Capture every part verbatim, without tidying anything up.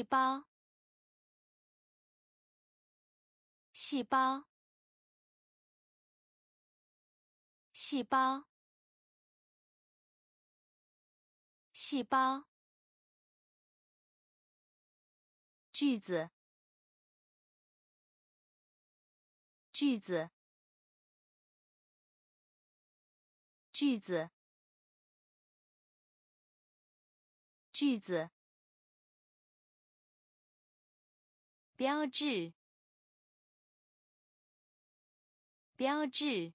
细胞，细胞，细胞，细胞，句子，句子，句子，句子，标志，标志，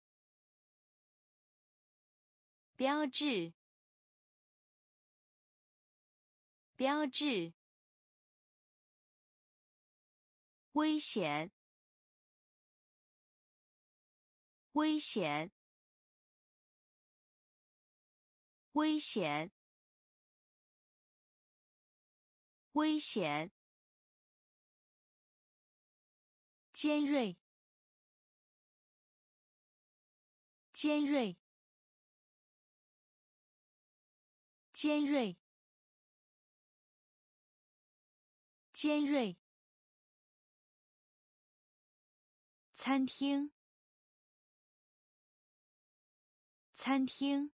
标志，标志，危险，危险，危险，危险，尖锐，尖锐，尖锐，尖锐，餐厅，餐厅，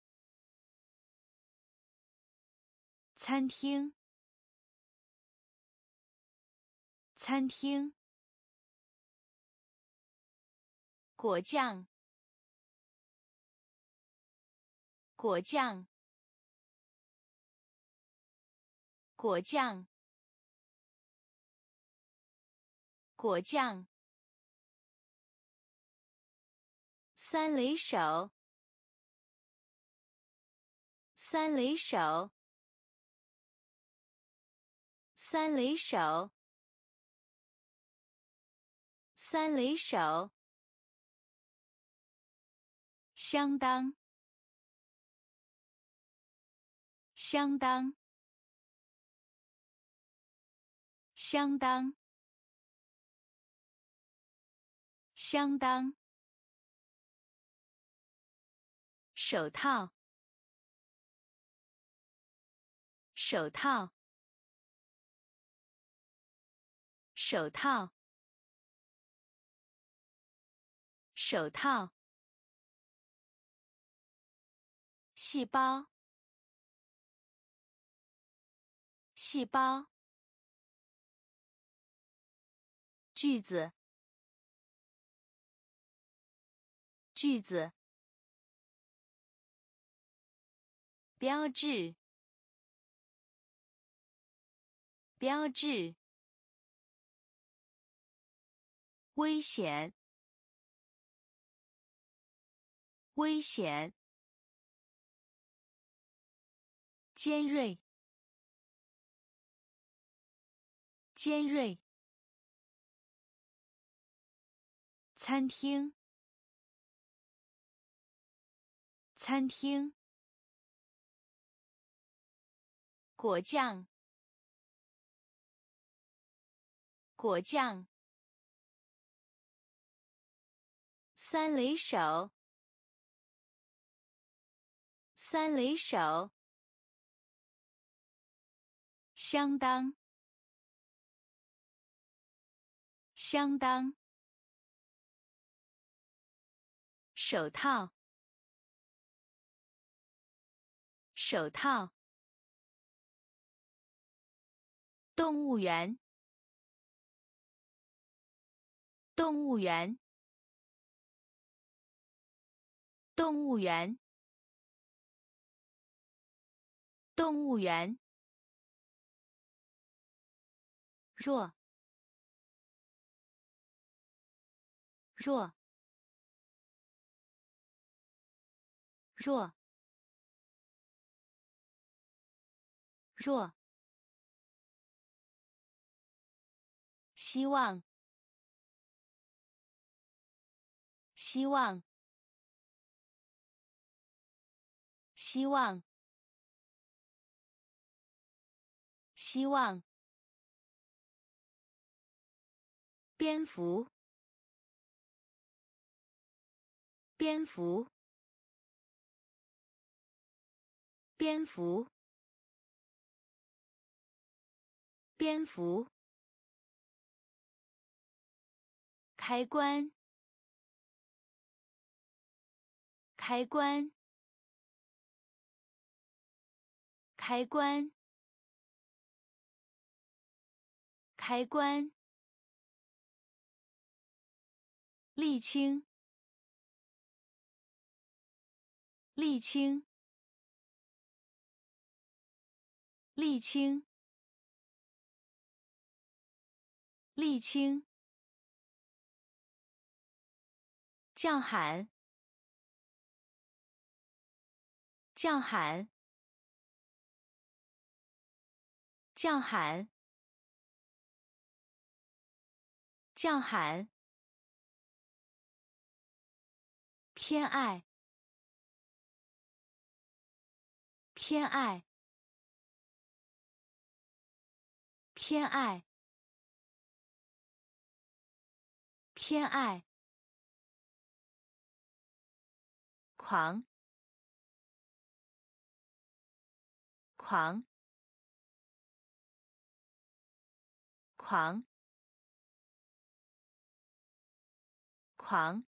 餐厅，餐厅，果酱，果酱，果酱，果酱，三雷手，三雷手，三雷手，三雷手，相当，相当，相当，相当，手套，手套，手套，手套，细胞，细胞，句子，句子，标志，标志，危险，危险，尖锐，尖锐，餐厅，餐厅，果酱，果酱，三雷手，三雷手，相当，相当，手套，手套，动物园，动物园，动物园，动物园，弱，弱，弱，弱，希望，希望，希望，希望，蝙蝠，蝙蝠，蝙蝠， 蝙蝠，开关，开关，开关，开关，沥青，沥青，沥青，沥青，叫喊，叫喊，叫喊，叫喊，偏爱，偏爱，偏爱，偏爱，狂，狂，狂，狂，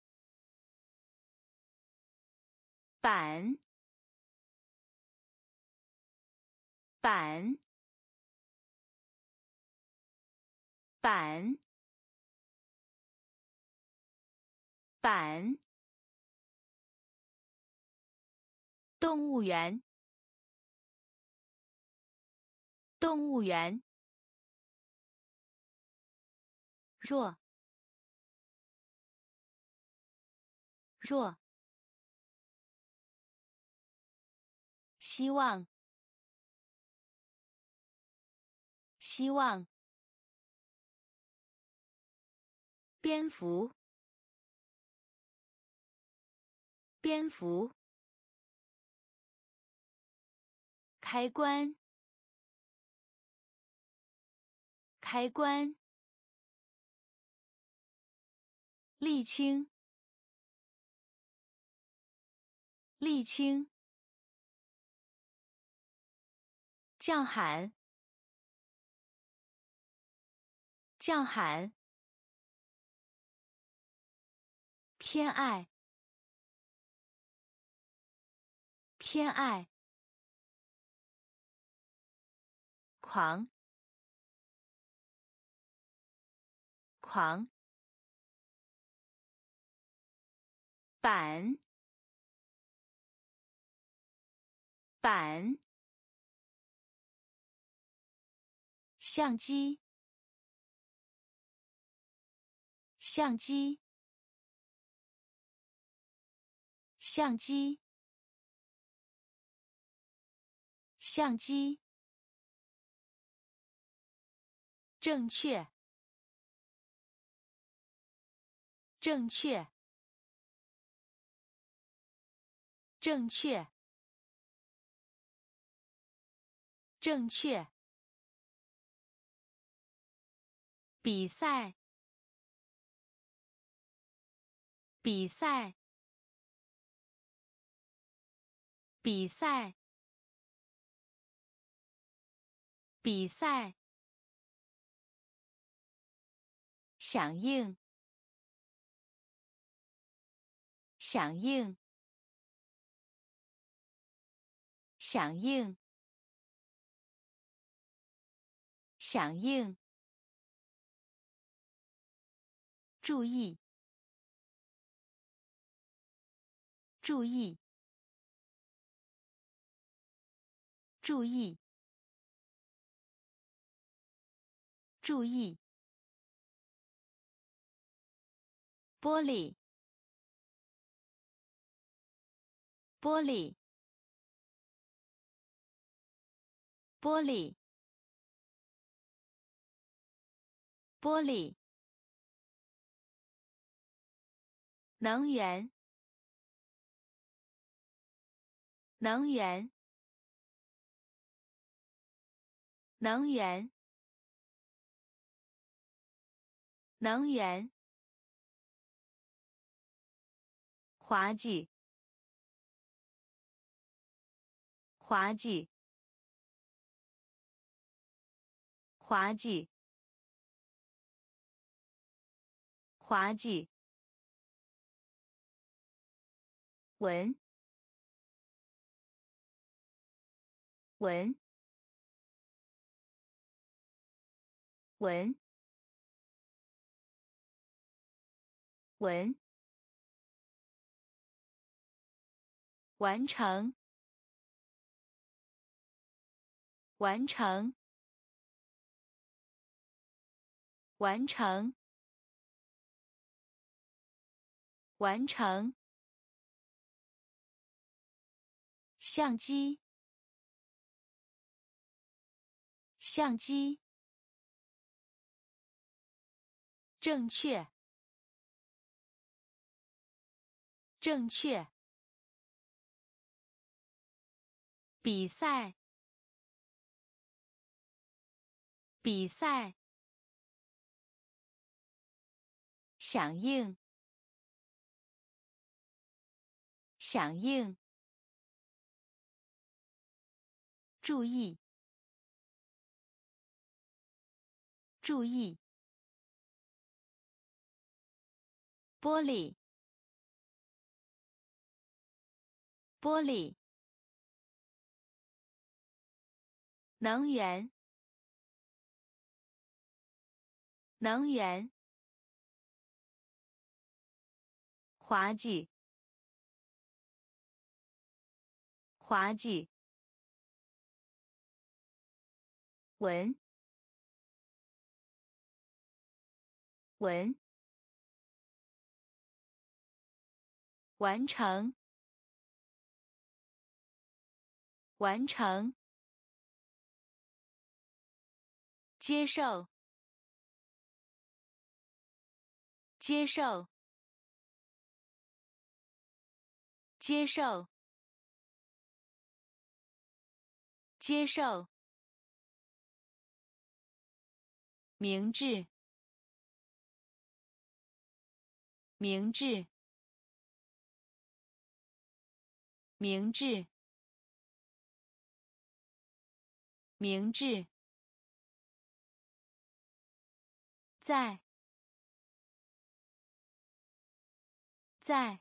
板，板，板，板，动物园，动物园，弱，弱，希望，希望，蝙蝠，蝙蝠，开关，开关，沥青，沥青，叫喊，叫喊，偏爱，偏爱，狂，狂，板，板，相机，相机，相机，相机，正确，正确，正确，正确，比赛，比赛，比赛，比赛，响应，响应，响应，响应，注意，注意，注意，注意，玻璃，玻璃，玻璃，玻璃，能源，能源，能源，能源，滑稽，滑稽， 滑稽，滑稽。文，文，文，文。完成，完成，完成，完成。相机，相机。正确，正确。比赛，比赛。响应，响应。注意，注意。玻璃，玻璃。能源，能源。滑稽，滑稽。文，文。完成，完成。接受，接受，接受，接受。明智，明智，明智，明智。在，在，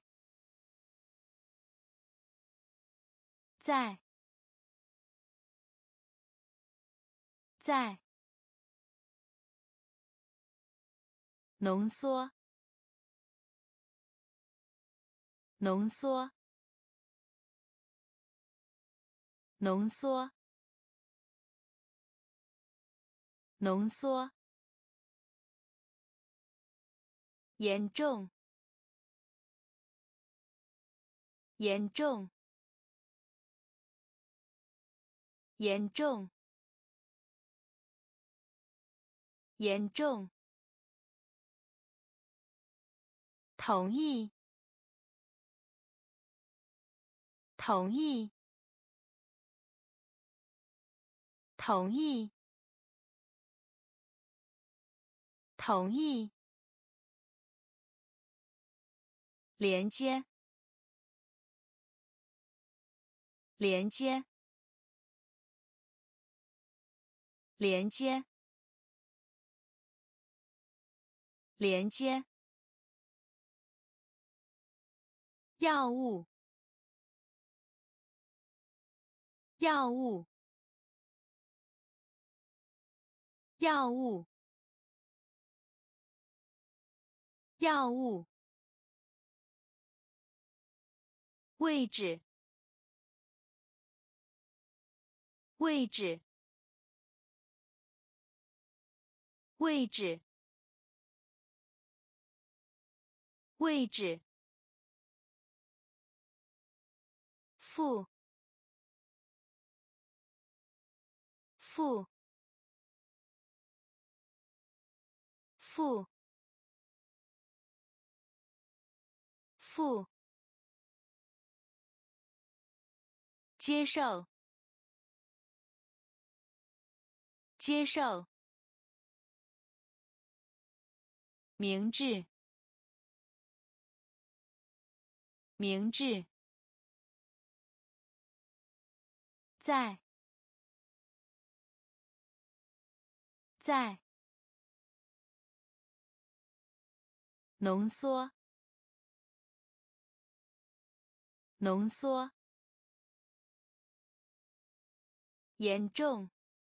在，在。浓缩，浓缩，浓缩，浓缩。严重，严重，严重，严重。同意，同意，同意，同意。连接，连接，连接，连接。药物，药物，药物，药物。位置，位置，位置，位置。负，负，负，负。接受，接受。明智，明智。在， 在，浓缩，浓缩，严重，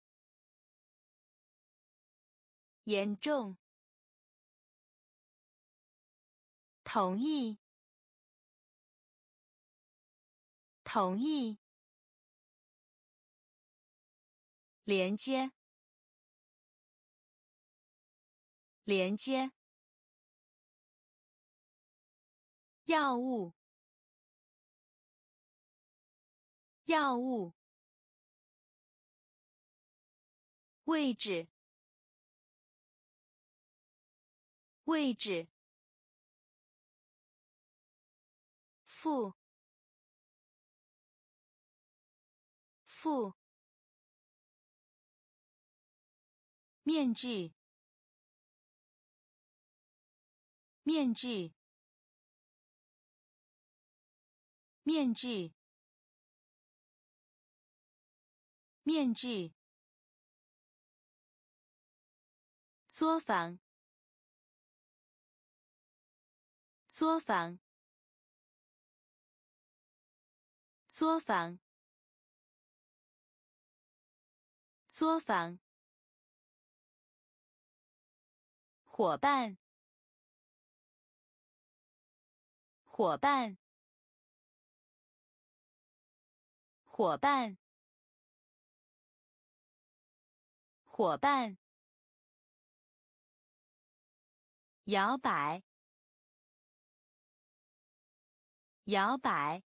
严重，同意，同意，连接，连接，药物，药物，位置，位置，负，负，面具，面具，面具，面具，作坊，作坊，作坊，作坊，伙伴，伙伴，伙伴，伙伴，摇摆，摇摆，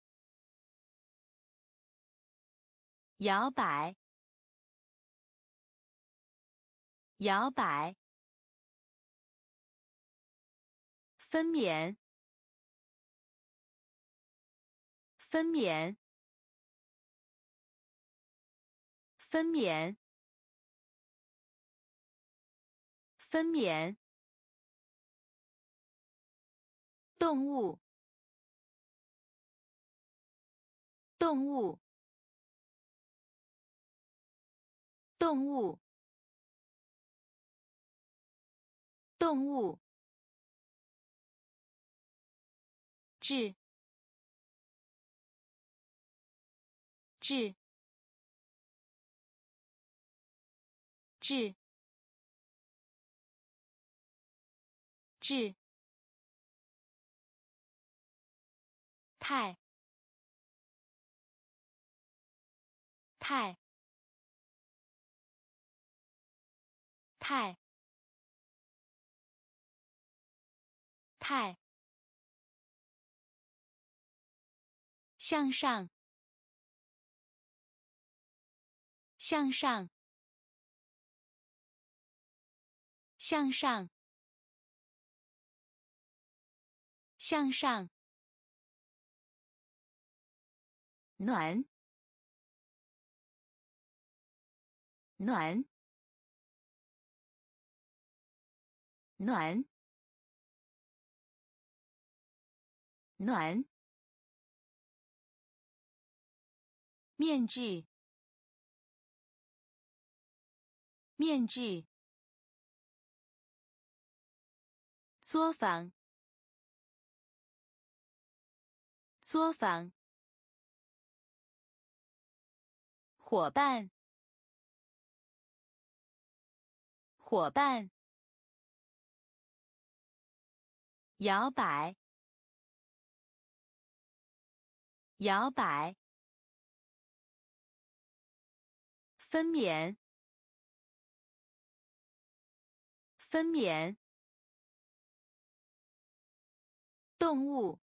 摇摆，摇摆，分娩，分娩，分娩，分娩，动物，动物，动物，动物，质，质，质，质，态，态，态，态，向上，向上，向上，向上，暖，暖，暖，暖，面具，面具，作坊，作坊，伙伴，伙伴，摇摆，摇摆，分娩，分娩，动物，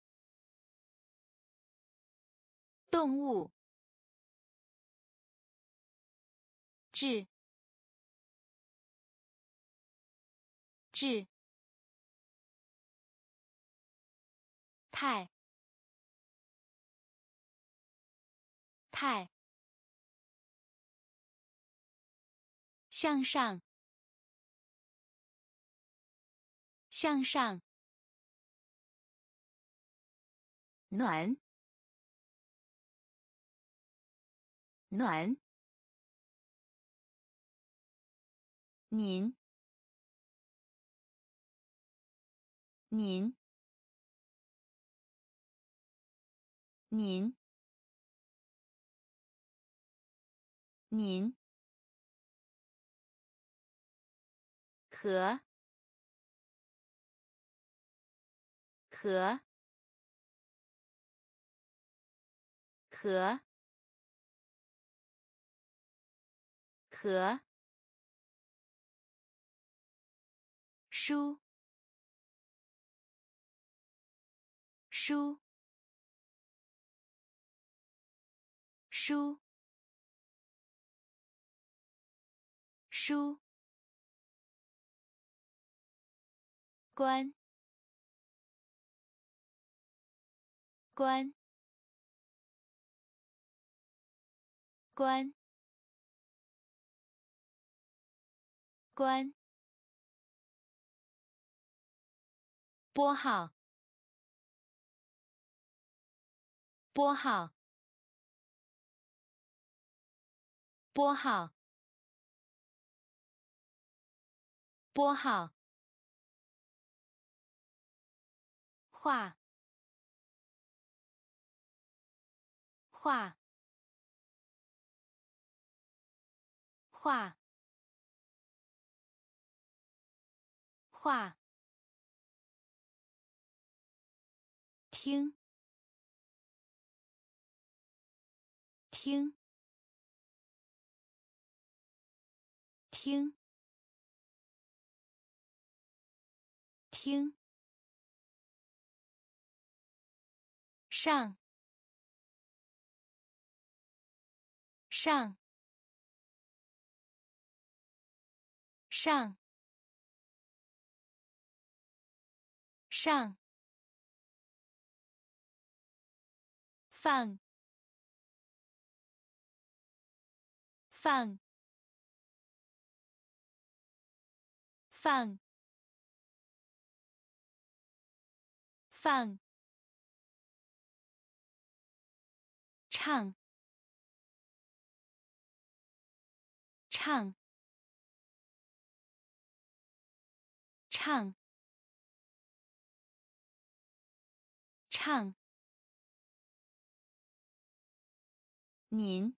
动物，质，质，态，态，向上，向上，暖，暖， 您您您您和和和和书书书书关关关关拨号拨号拨号拨号画画画画听听听听上上上上放放放放唱唱唱唱您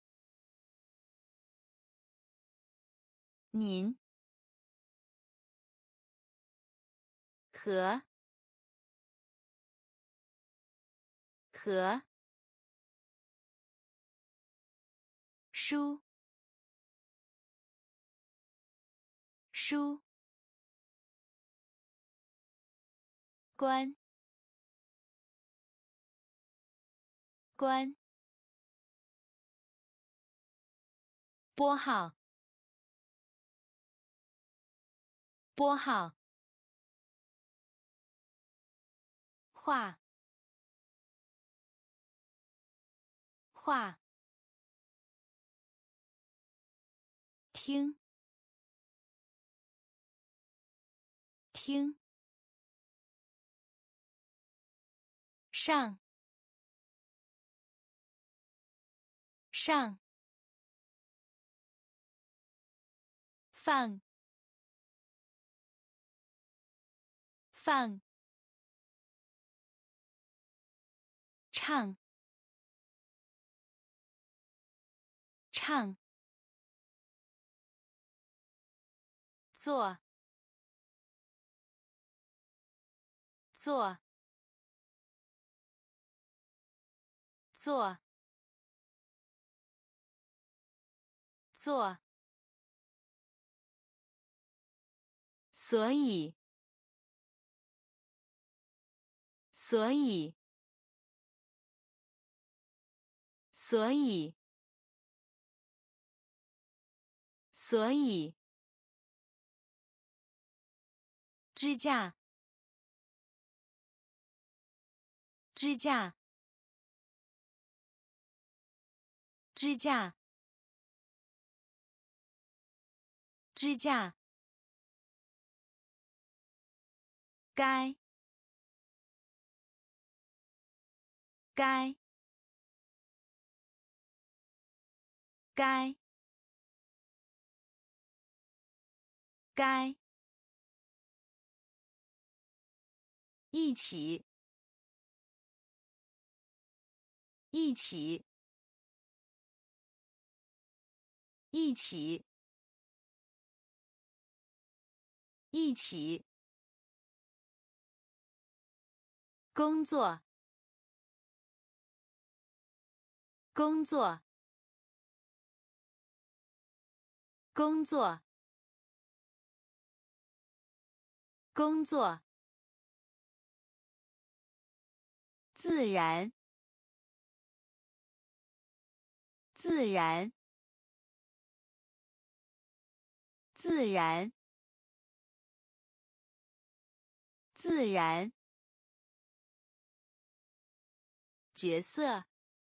您和和书书关关拨号拨号画画听听上上放放唱唱做做做做，所以所以所以所以支架支架支架支架该该该该，一起，一起，一起，一起，工作，工作，工作，工作，自然，自然，自然，自然，角色，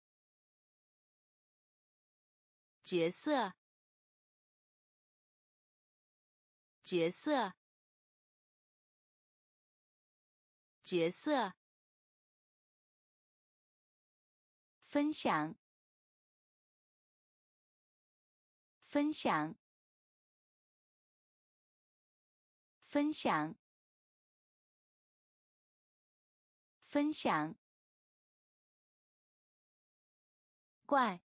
角色，角色，角色，分享，分享，分享，分享，怪，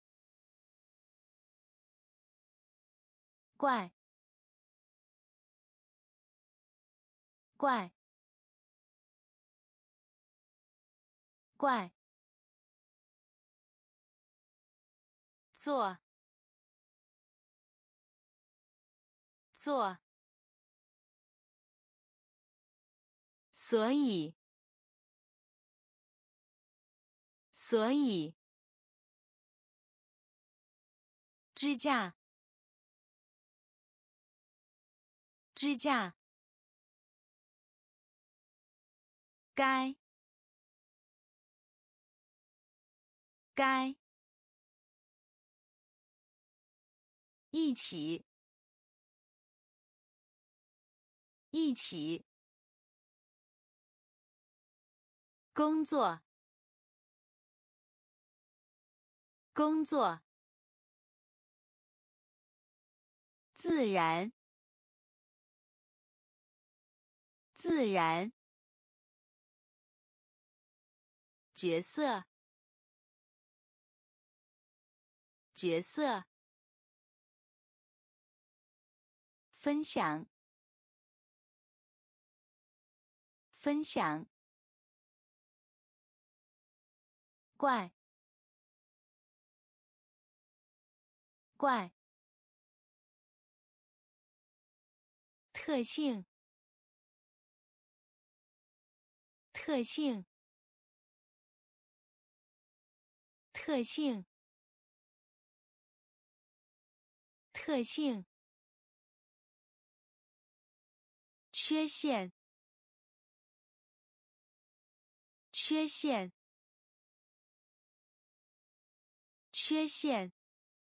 怪，怪，怪，做，做，所以，所以，支架，支架，该，该，一起，一起，工作，工作，自然，自然，角色，角色，分享，分享，怪，怪，特性，特性，特性，特性，缺陷，缺陷，缺陷，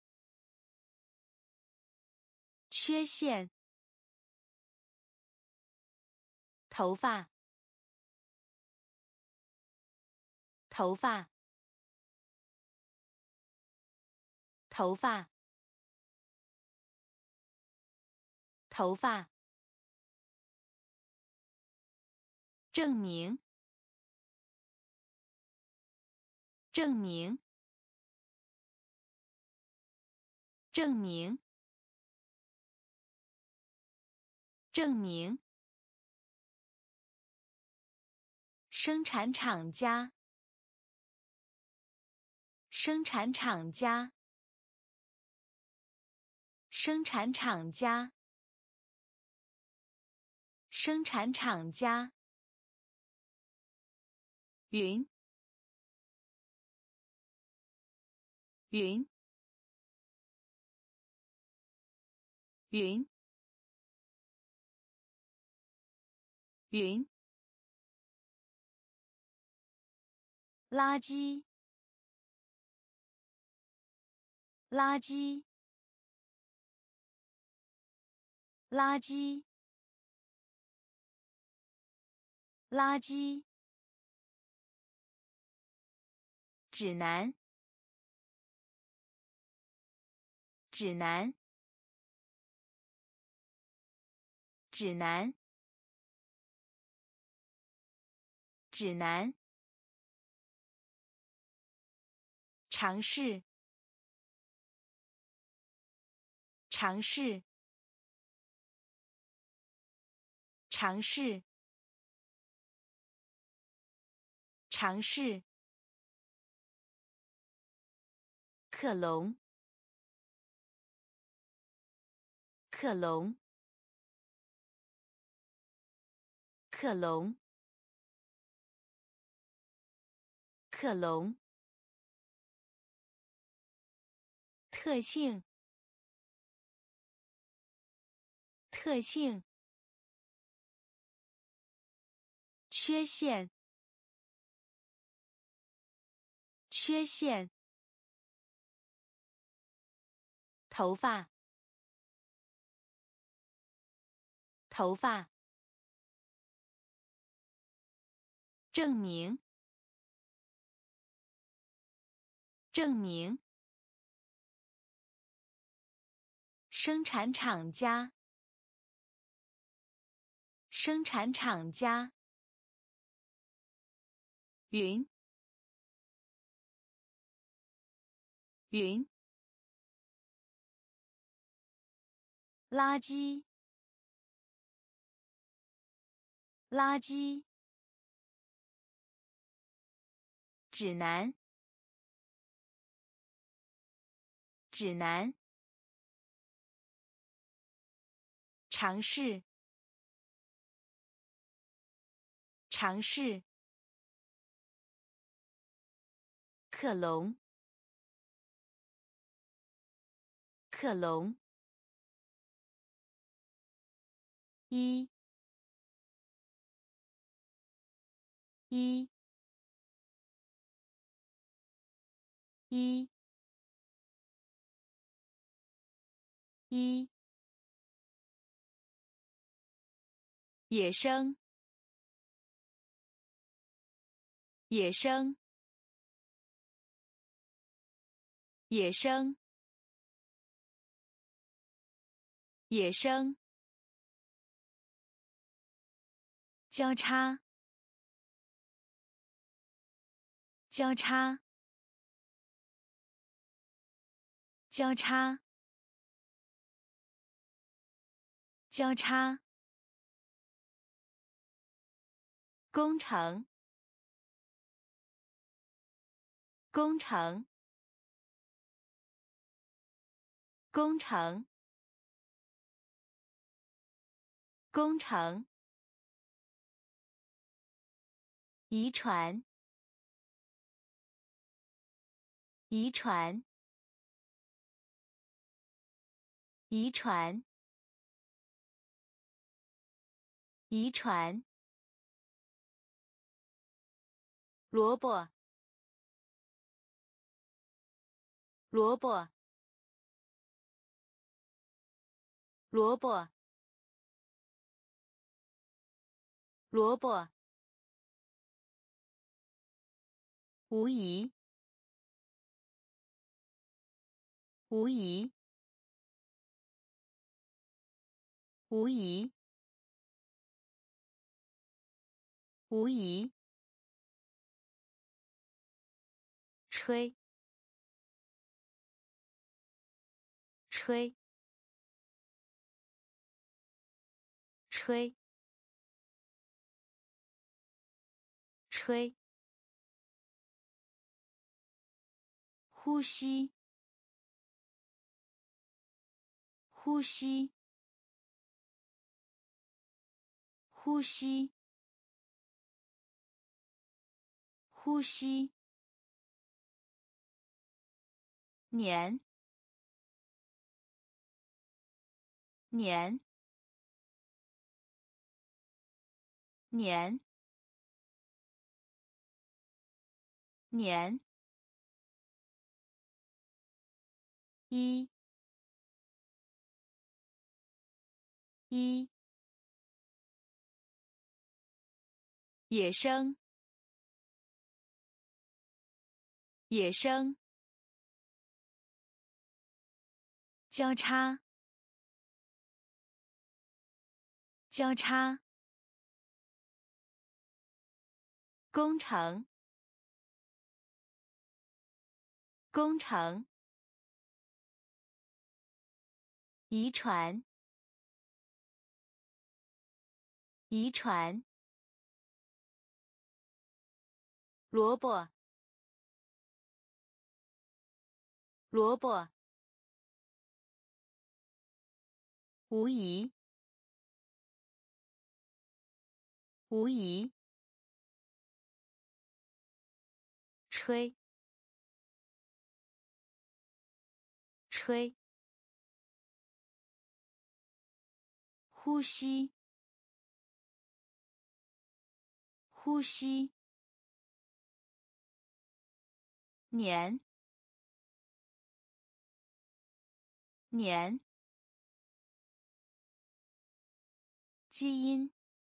缺陷，头发，头发，头发，头发，证明，证明，证明，证明，生产厂家，生产厂家，生产厂家，生产厂家，云，云，云，云，垃圾，垃圾，垃圾，垃圾，指南，指南， 指南，指南，尝试，尝试，尝试，尝试，克隆，克隆，克隆，克隆，特性，特性，缺陷，缺陷，头发，头发，证明，证明，生产厂家，生产厂家，云，云，垃圾，垃圾，指南，指南，尝试，尝试，克隆，克隆，一，一，一，一，野生，野生，野生，野生，交叉，交叉，交叉，交叉，工程，工程，工程，工程，遗传，遗传，遗传，遗传，萝卜，萝卜，萝卜，萝卜，无疑，无疑，无疑，无疑，吹，吹，吹，吹，呼吸，呼吸，呼吸，呼吸，年，年，年，年，一，一，野生，野生，交叉， 交叉，工程，工程，遗传，遗传，萝卜，萝卜，无疑，无疑，吹，吹，呼吸，呼吸，年，年，基因，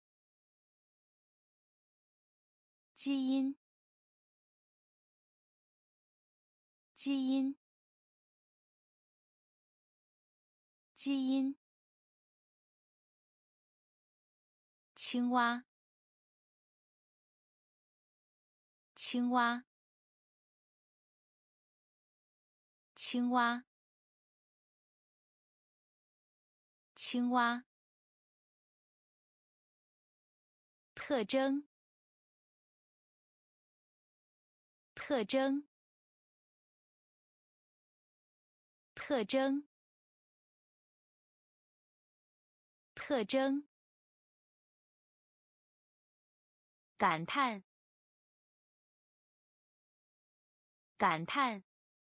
基因，基因，基因，青蛙，青蛙，青蛙，青蛙，特征，特征，特征，特征，感叹，感叹，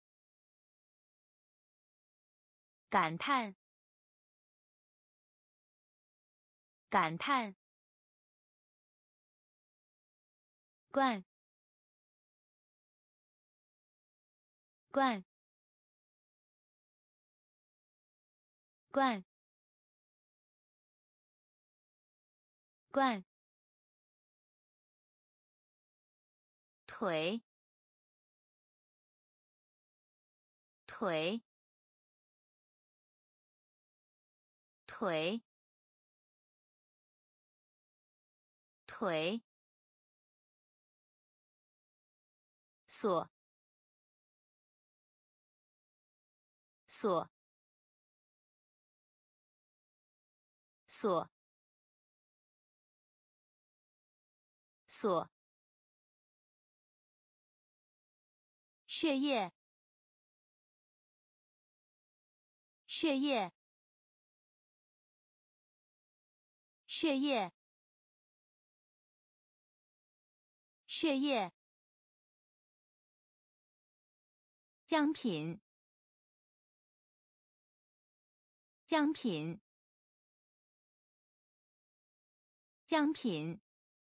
感叹，感叹，罐，罐，罐，罐，腿，腿，腿，腿，锁，锁，锁，锁，血液，血液，血液，血液，样品，样品，样品，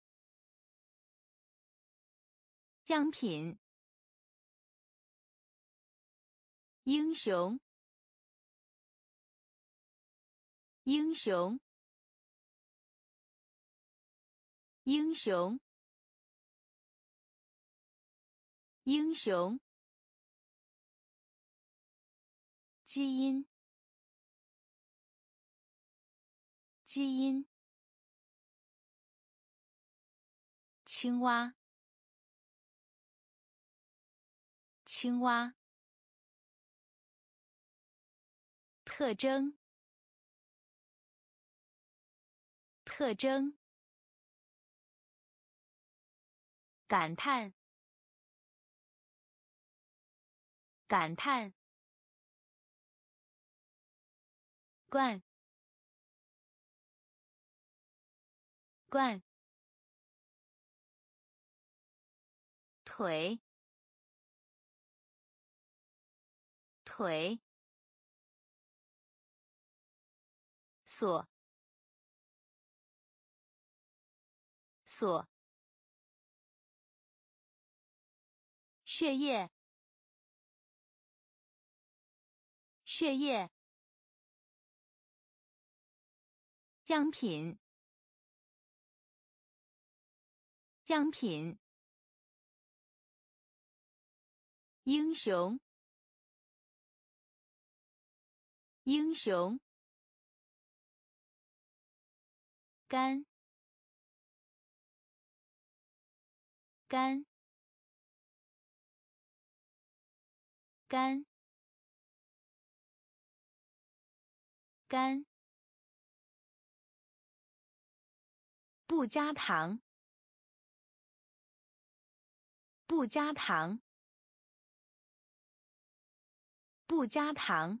样品，英雄，英雄，英雄，英雄，基因，基因，青蛙，青蛙，特征，特征，感叹，感叹，罐，罐，腿，腿，锁，锁，血液，血液，样品，样品，英雄，英雄， 干干干干不加糖不加糖不加糖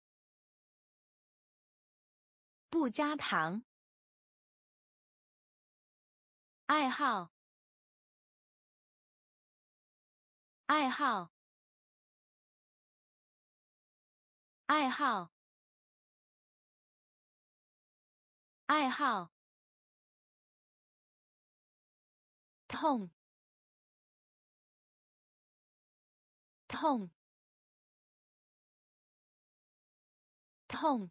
不加糖爱好爱好爱好爱好痛痛痛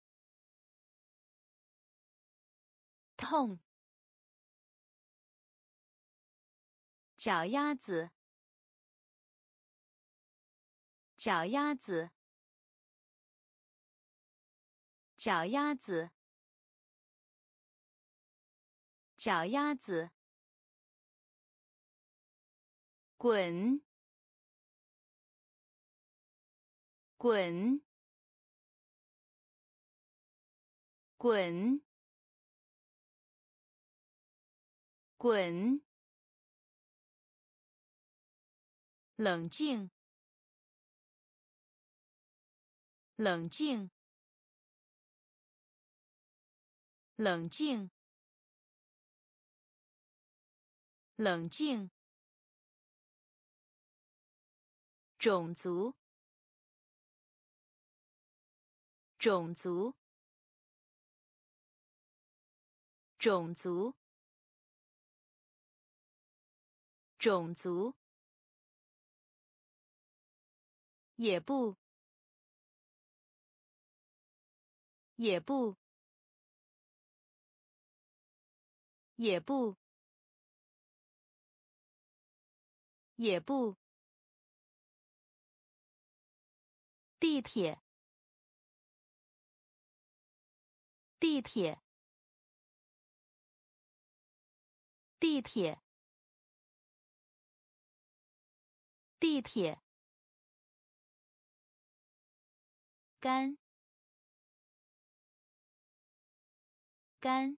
痛脚丫子脚丫子脚丫子脚丫子滚滚滚滚冷静冷静冷静冷静种族种族种族种族也不也不也不也不地铁地铁地铁地铁干干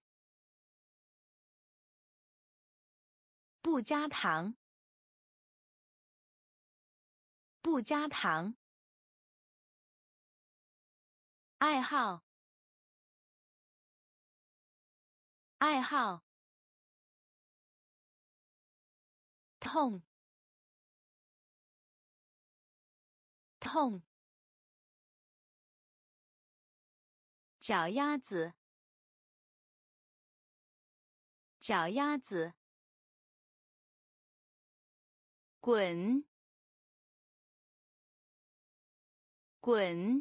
不加糖不加糖爱好爱好痛痛脚丫子脚丫子滚滚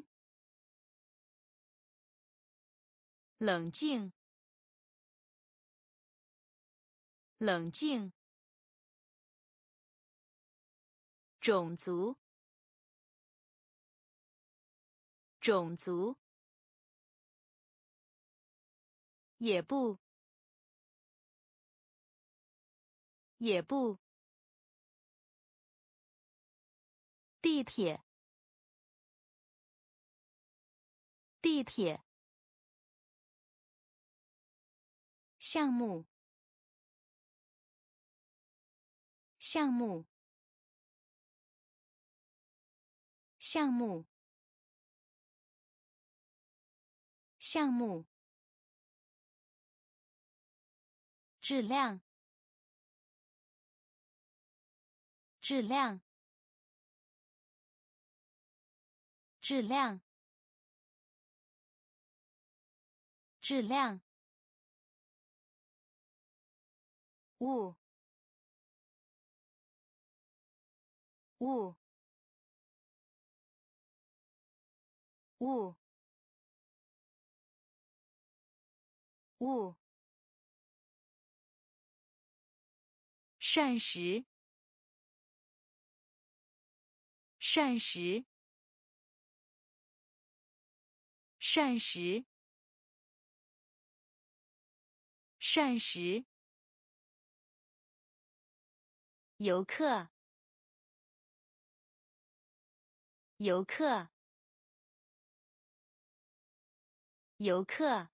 冷静冷静种族种族也不也不地铁地铁项目项目项目项目质量质量质量质量物物物物膳食膳食膳食膳食，游客，游客，游客，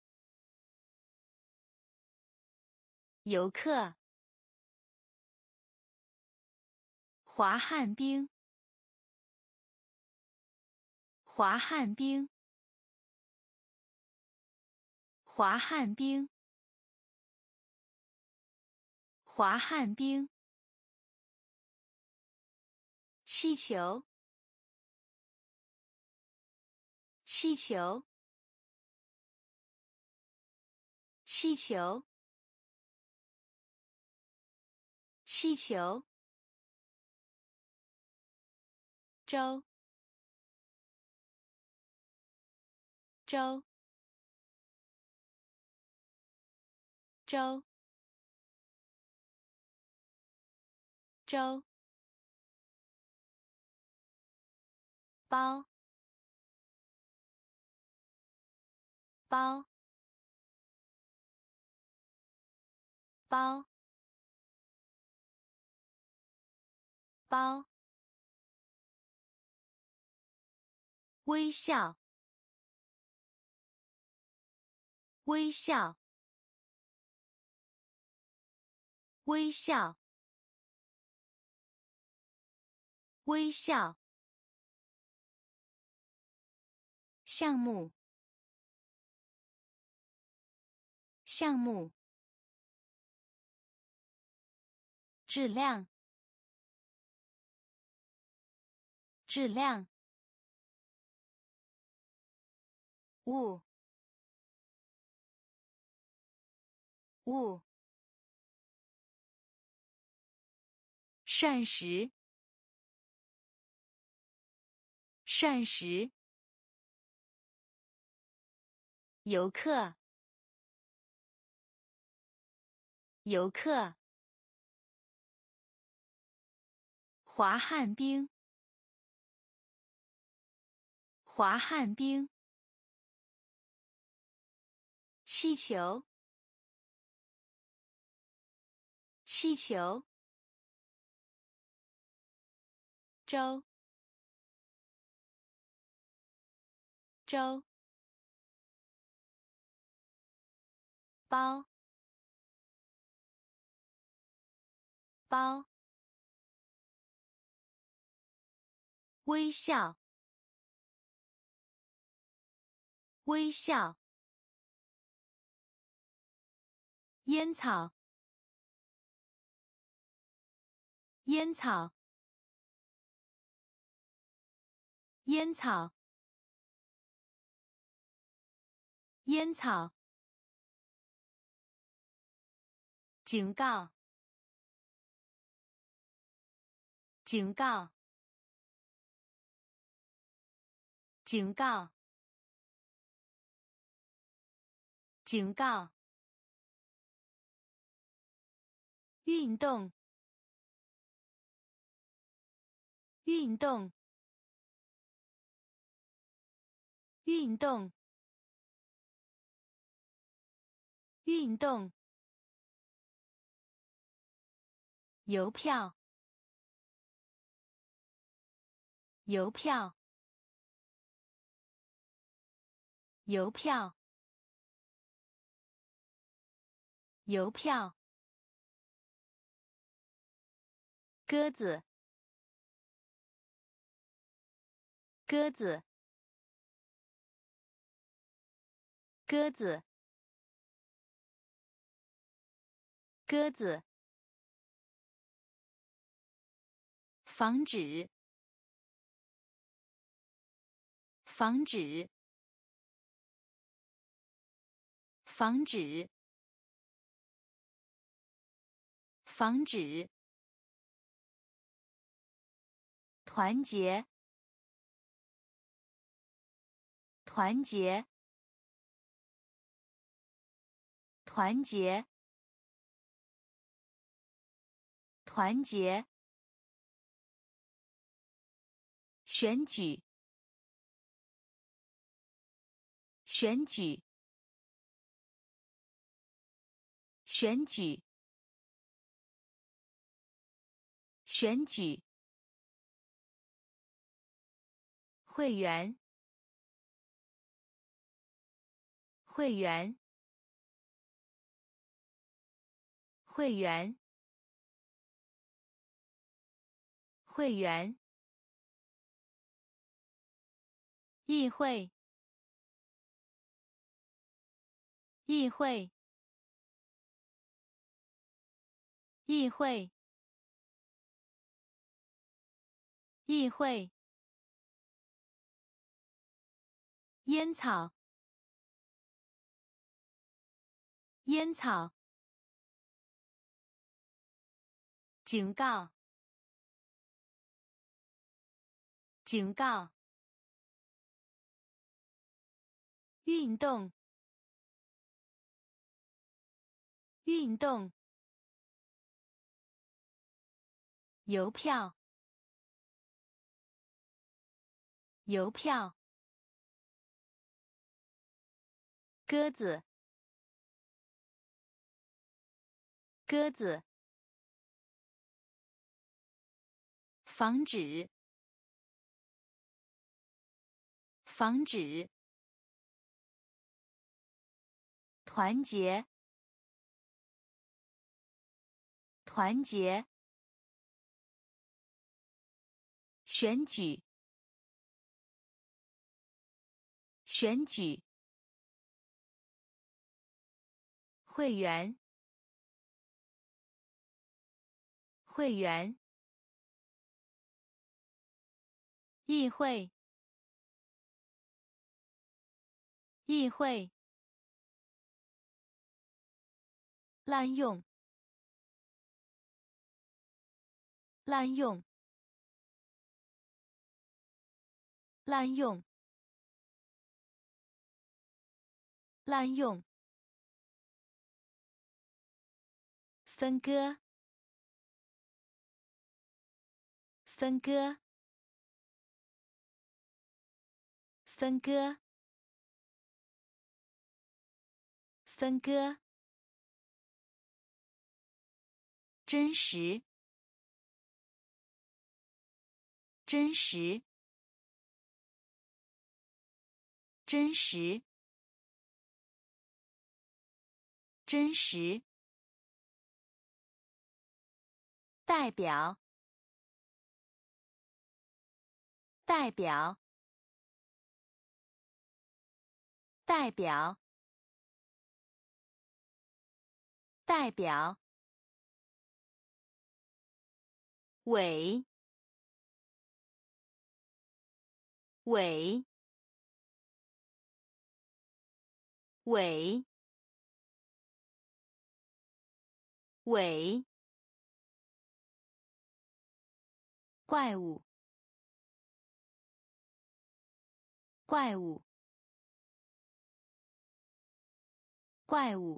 游客，滑旱冰，滑旱冰，滑旱冰，滑旱冰，气球，气球，气球，气球，周，周，周，周，包，包，包，包，微笑，微笑，微笑，微笑，项目，项目，质量，质量，物，物，膳食，膳食，游客，游客，滑旱冰，滑旱冰，气球，气球，周，周，包，包，微笑，微笑，烟草，烟草，烟草，烟草，警告，警告，警告，警告，运动，运动，运动，运动，邮票，邮票，邮票，邮票，鸽子，鸽子，鸽子，鸽子，防止，防止，防止，防止，团结，团结，团结，团结，选举，选举， 选举，选举。会员，会员，会员，会员。议会，议会，议会，议会。烟草，烟草。警告，警告。运动，运动。邮票，邮票。鸽子，鸽子。防止，防止。团结，团结。选举，选举。会员，会员。议会，议会。滥用，滥用，滥用，滥用。分割，分割，分割，分割。真实，真实，真实，真实。代表，代表，代表，代表。尾，尾，尾，尾。怪物，怪物，怪物，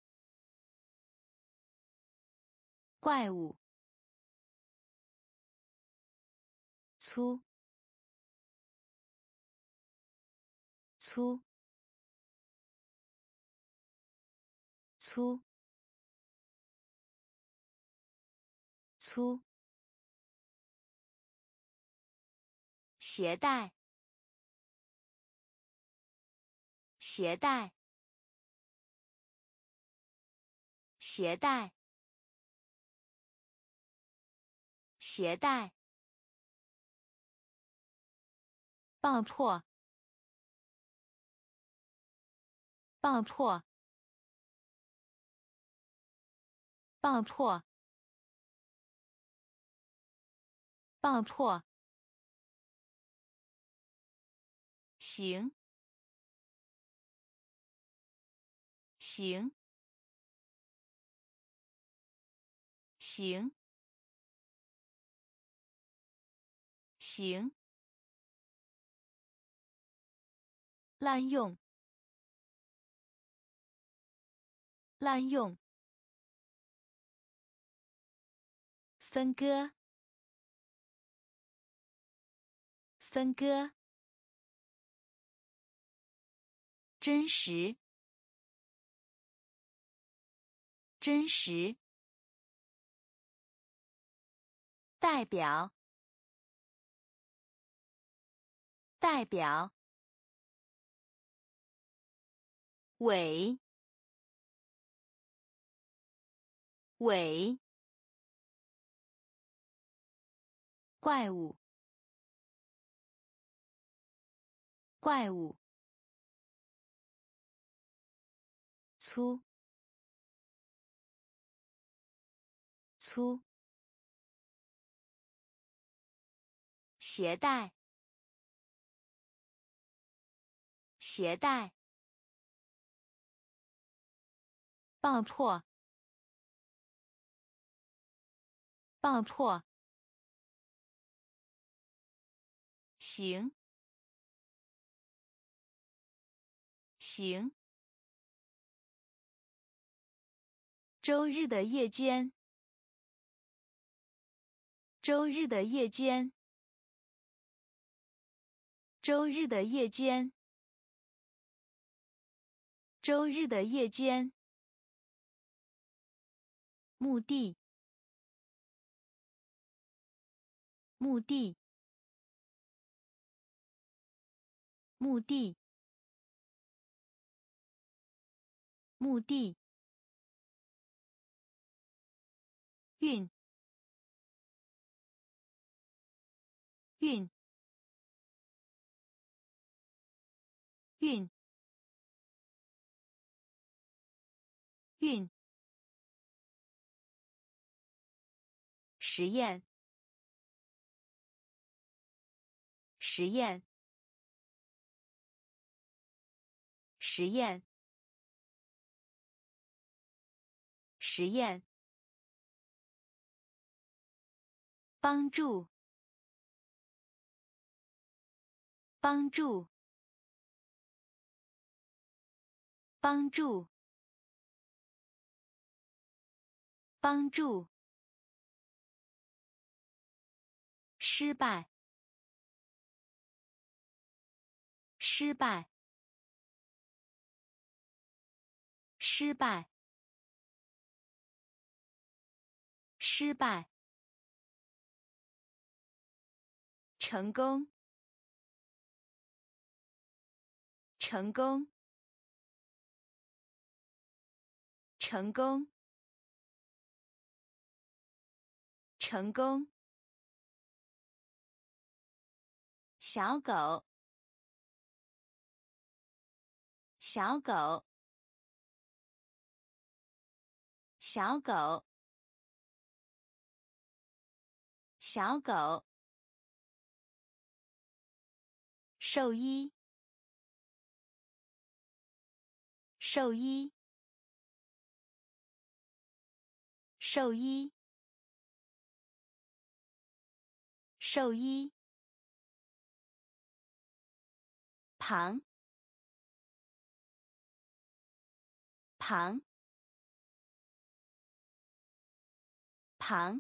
怪物。粗，粗，粗，粗。携带，携带，携带，携带。爆破，爆破，爆破，爆破。行，行，行，行。滥用，滥用。分割，分割。真实， 真实，代表，代表，伪，伪，怪物，怪物，粗，粗，携带，携带，爆破，爆破，行，行，周日的夜间，周日的夜间，周日的夜间，周日的夜间，目的，目的，目的，目的，运，运，运，运，实验，实验，实验，实验，帮助，帮助，帮助，帮助，失败，失败，失败，失败，成功，成功，成功，成功，小狗，小狗，小狗，小狗，兽医，兽医，兽医，兽医，旁，旁，旁，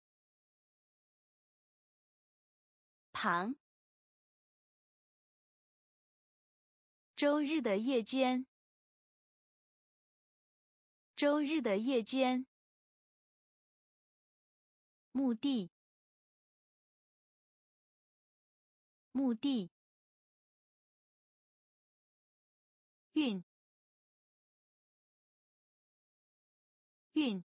旁，周日的夜间，周日的夜间，目的，目的，运，运，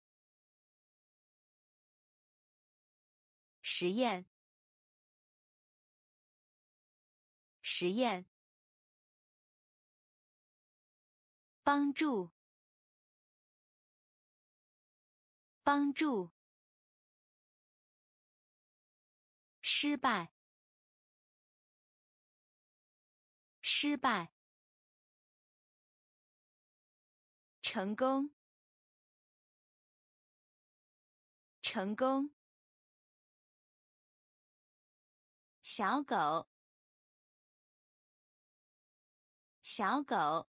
实验，实验，帮助，帮助，失败，失败，成功，成功，小狗，小狗，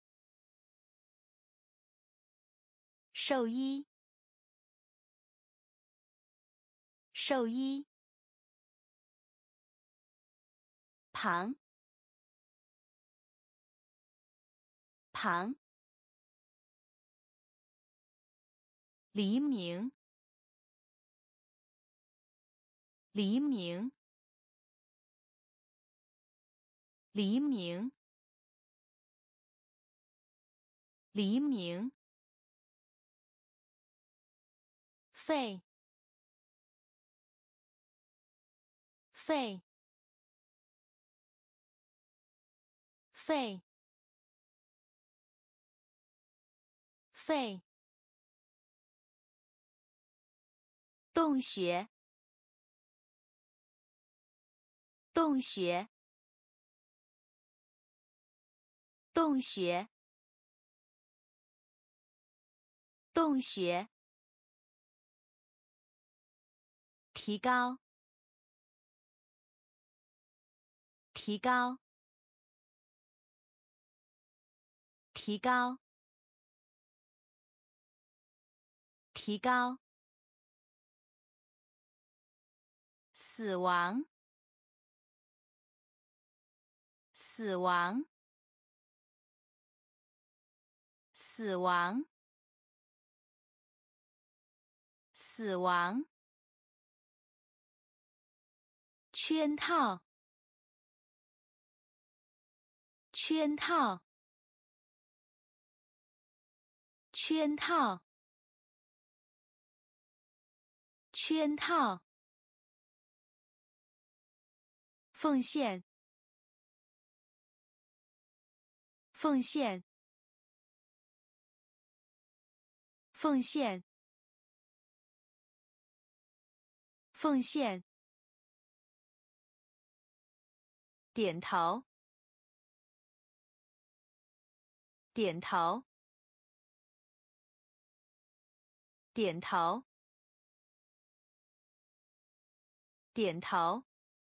兽医，兽医，旁，旁， 黎明，黎明，黎明，黎明，肺，肺，肺，肺，洞穴，洞穴，洞穴，洞穴，提高，提高，提高，提高，死亡，死亡，死亡，死亡，圈套，圈套，圈套，圈套，奉献，奉献，奉献，奉献，点头，点头，点头，点头，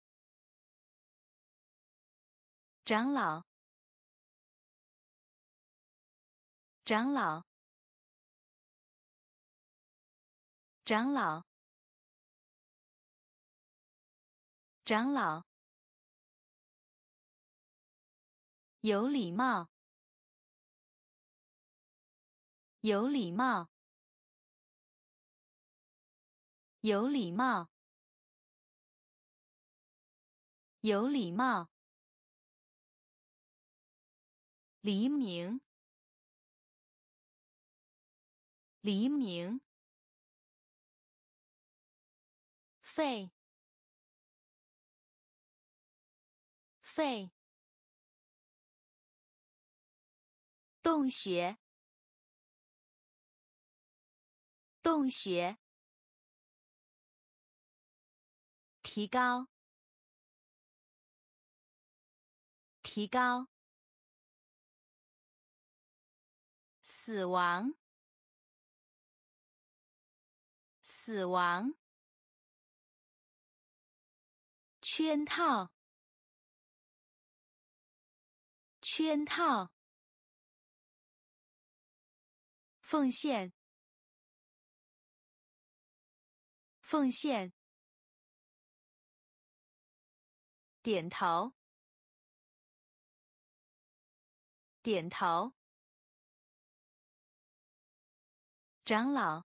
长老，长老，长老，长老，有礼貌，有礼貌，有礼貌，有礼貌，黎明，黎明，肺，肺，洞穴，洞穴，提高，提高，死亡，死亡，圈套，圈套，奉献，奉献，点头，点头，长老，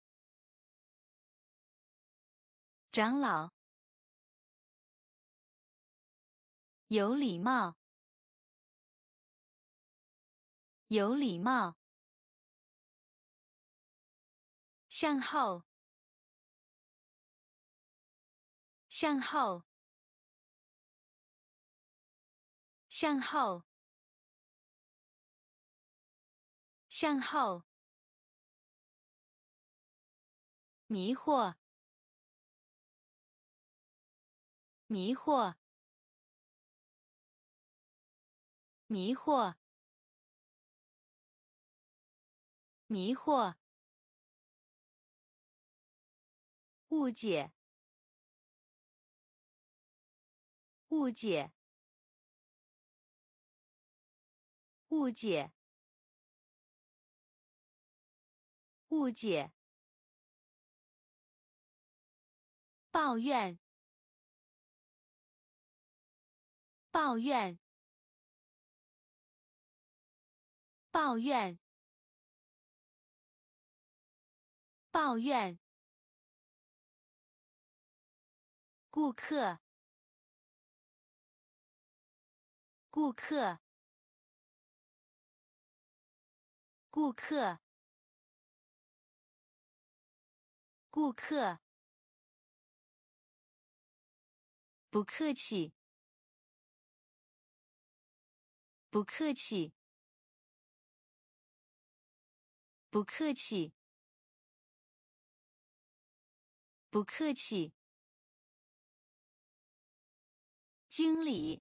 长老，有礼貌，有礼貌，向后，向后，向后，向后，迷惑，迷惑，迷惑，迷惑，误解，误解，误解，误解，抱怨，抱怨，抱怨， 抱怨，顾客，顾客，顾客，顾客，不客气，不客气，不客气，不客气。经理，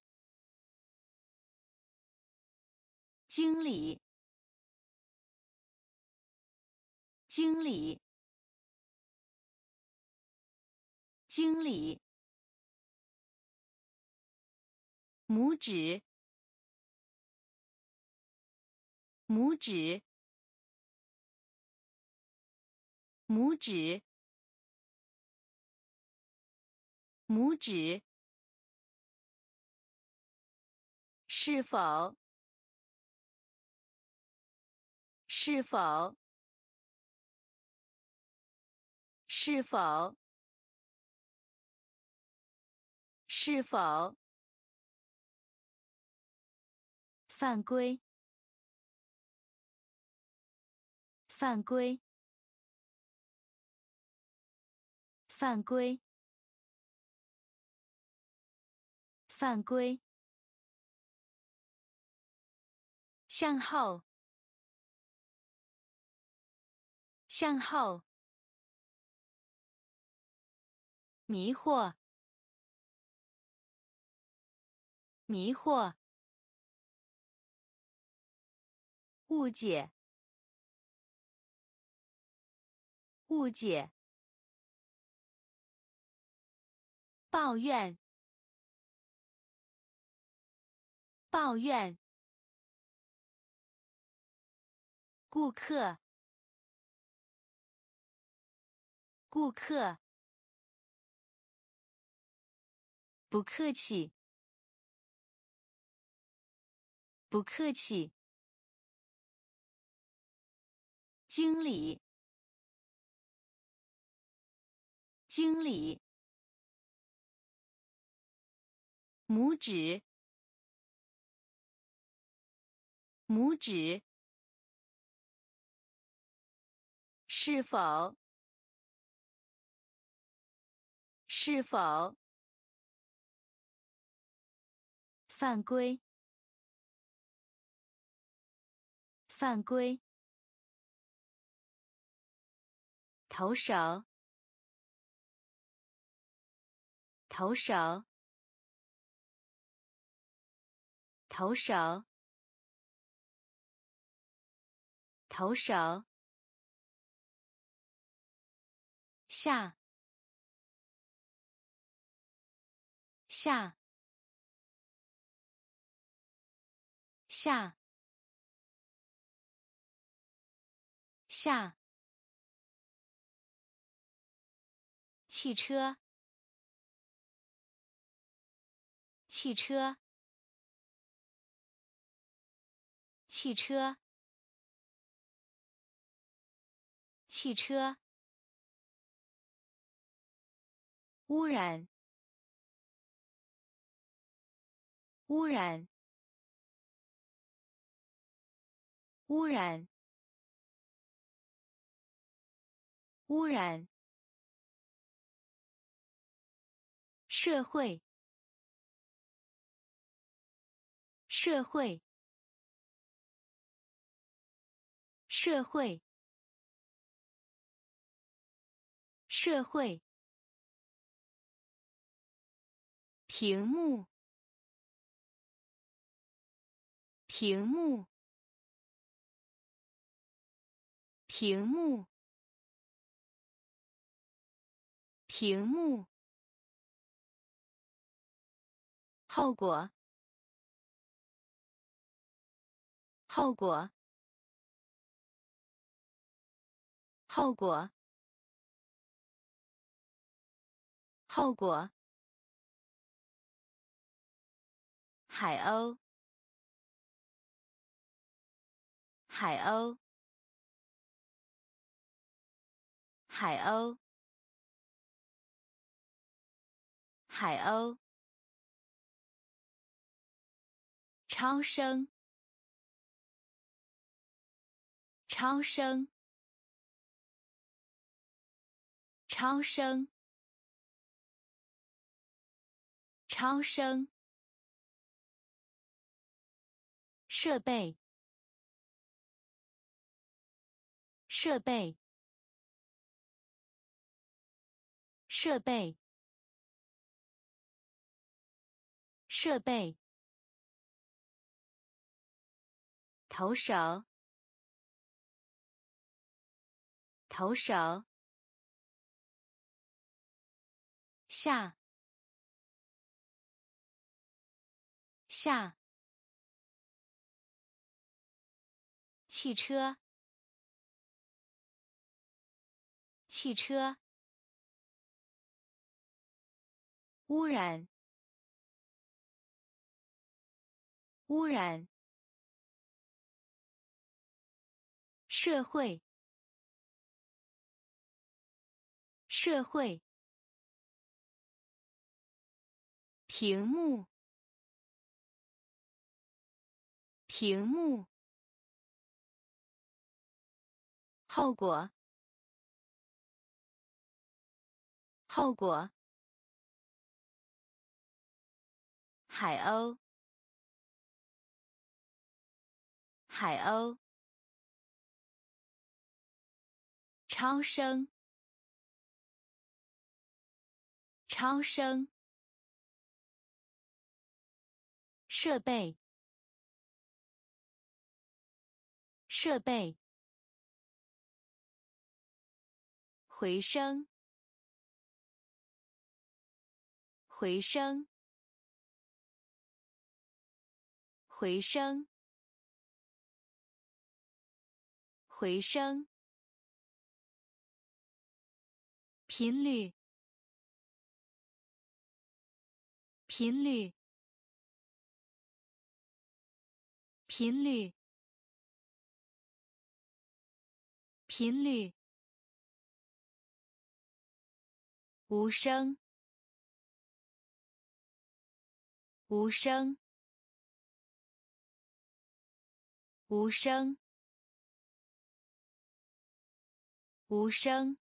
经理，经理，经理。拇指，拇指，拇指，拇指。是否？是否？是否？是否？犯规，犯规，犯规，犯规。向后，向后。迷惑，迷惑。误解，误解。抱怨，抱怨。顾客，顾客。不客气，不客气。经理，经理。拇指，拇指。是否？是否？犯规，犯规。投手，投手，投手，投手。下，下，下，下。汽车，汽车，汽车，汽车。污染，污染，污染，污染。社会，社会，社会，社会。屏幕，屏幕，屏幕，屏幕。后果，后果，后果，后果。海鸥，海鸥， 海鸥，海鸥，超声，超声，超声，超声，设备，设备，设备，设备，投手，投手，下，下，汽车，汽车，污染，污染，社会，社会，屏幕，屏幕，后果，后果，海鸥，海鸥，超声，超声，设备，设备，回声，回声，回声，回声，频率，频率，频率，频率，无声，无声，无声，无声，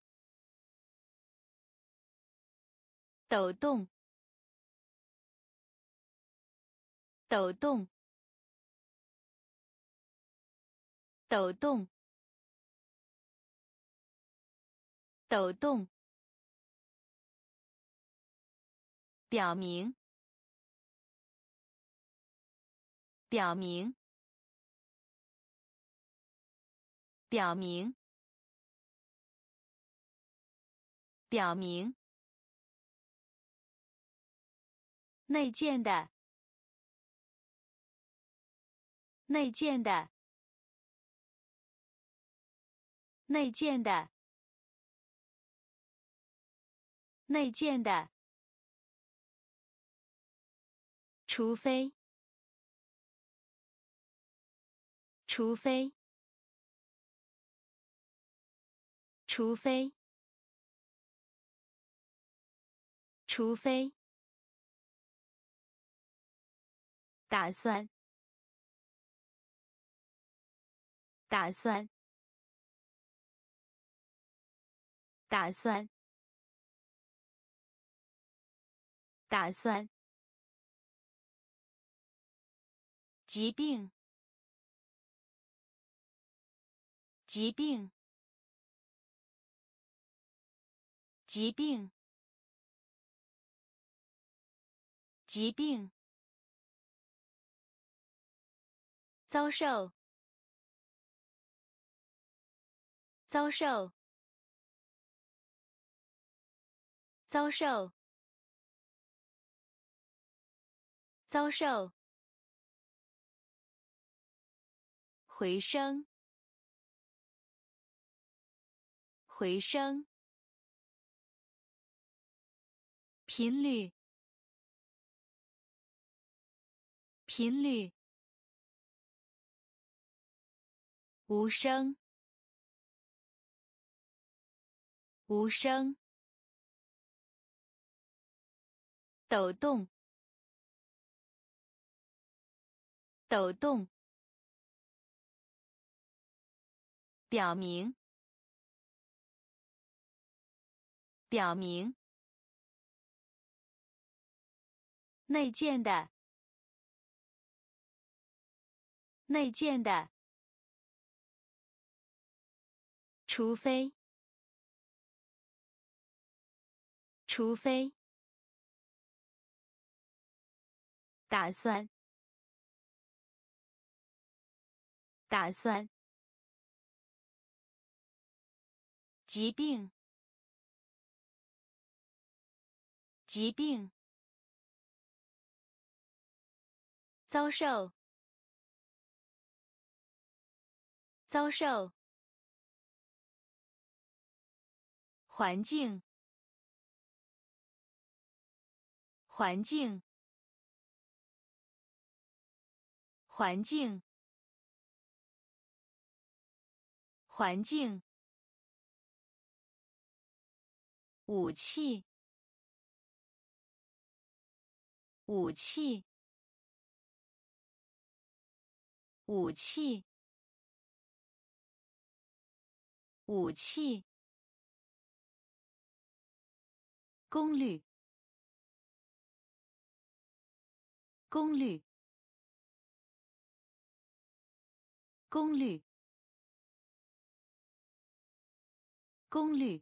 抖动，抖动，抖动，抖动，表明，表明，表明，表明，内建的，内建的，内建的，内建的，除非，除非，除非，除非，打算，打算，打算，打算，疾病，疾病，疾病，疾病，遭受，遭受，遭受，遭受，回声，回声，频率，频率，无声， 无声，抖动，抖动，表明，表明，内建的，内建的，除非，除非，打算，打算，疾病，疾病，遭受，遭受，环境，环境，环境，环境，武器，武器，武器，武器，功率，功率，功率，功率，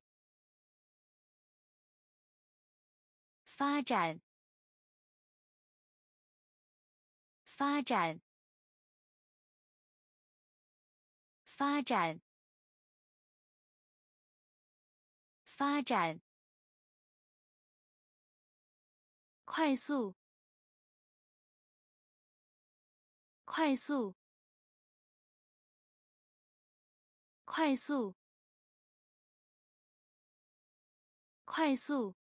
发展，发展，发展，发展，快速，快速，快速，快速，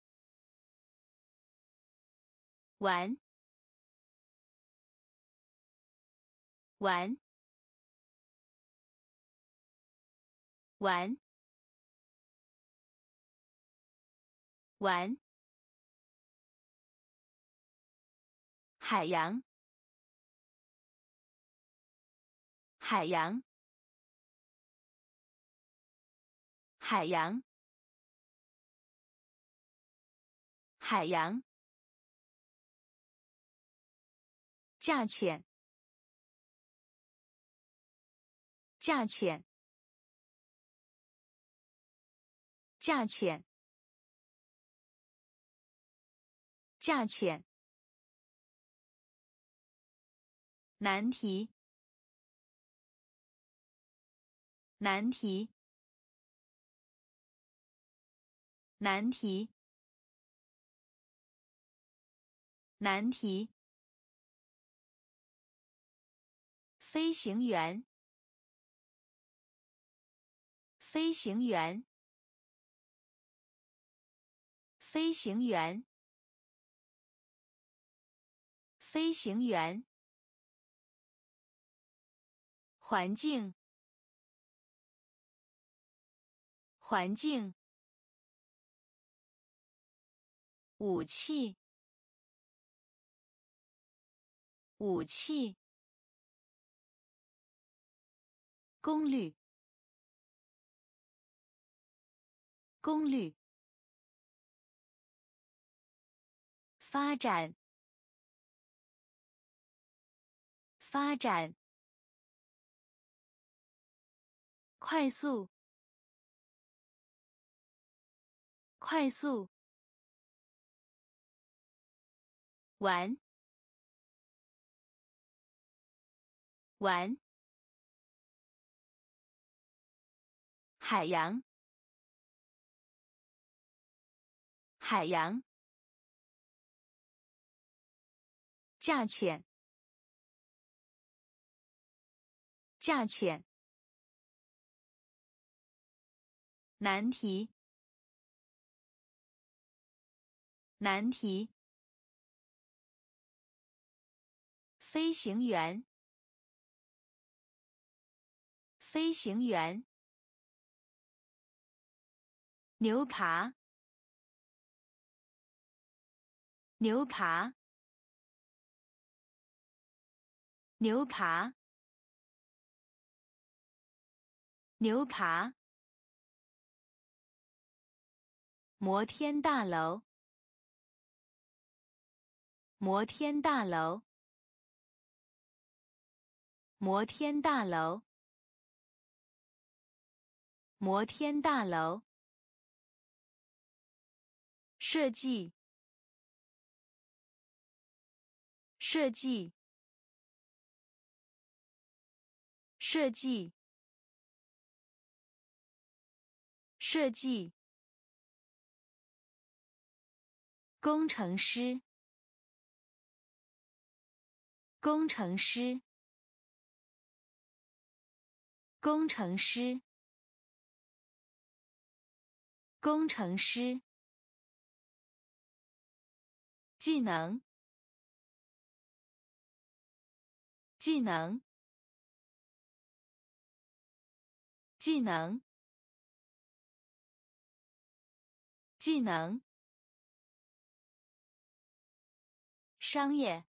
玩，玩，玩，玩，海洋，海洋，海洋，海洋，价钱，价钱，价钱，价钱，难题，难题，难题，难题，飞行员，飞行员，飞行员，飞行员，环境，环境，武器，武器，功率，功率，发展，发展，快速，快速，玩，玩，海洋，海洋，价钱，价钱，难题，难题，飞行员，飞行员， 牛扒，牛扒，牛扒，牛扒。摩天大楼，摩天大楼，摩天大楼，摩天大楼。设计，设计，设计，设计。工程师，工程师，工程师，工程师。技能，技能，技能，技能。商业，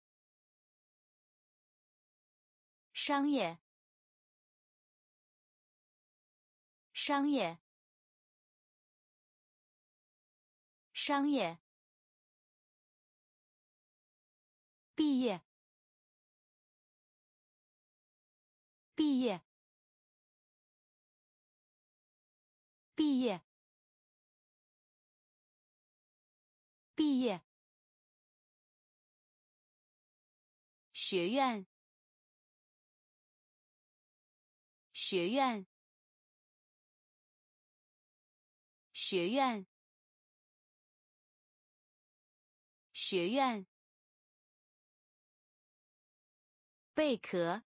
商业，商业，商业。毕业，毕业，毕业，毕业。学院，学院，学院，学院。贝壳，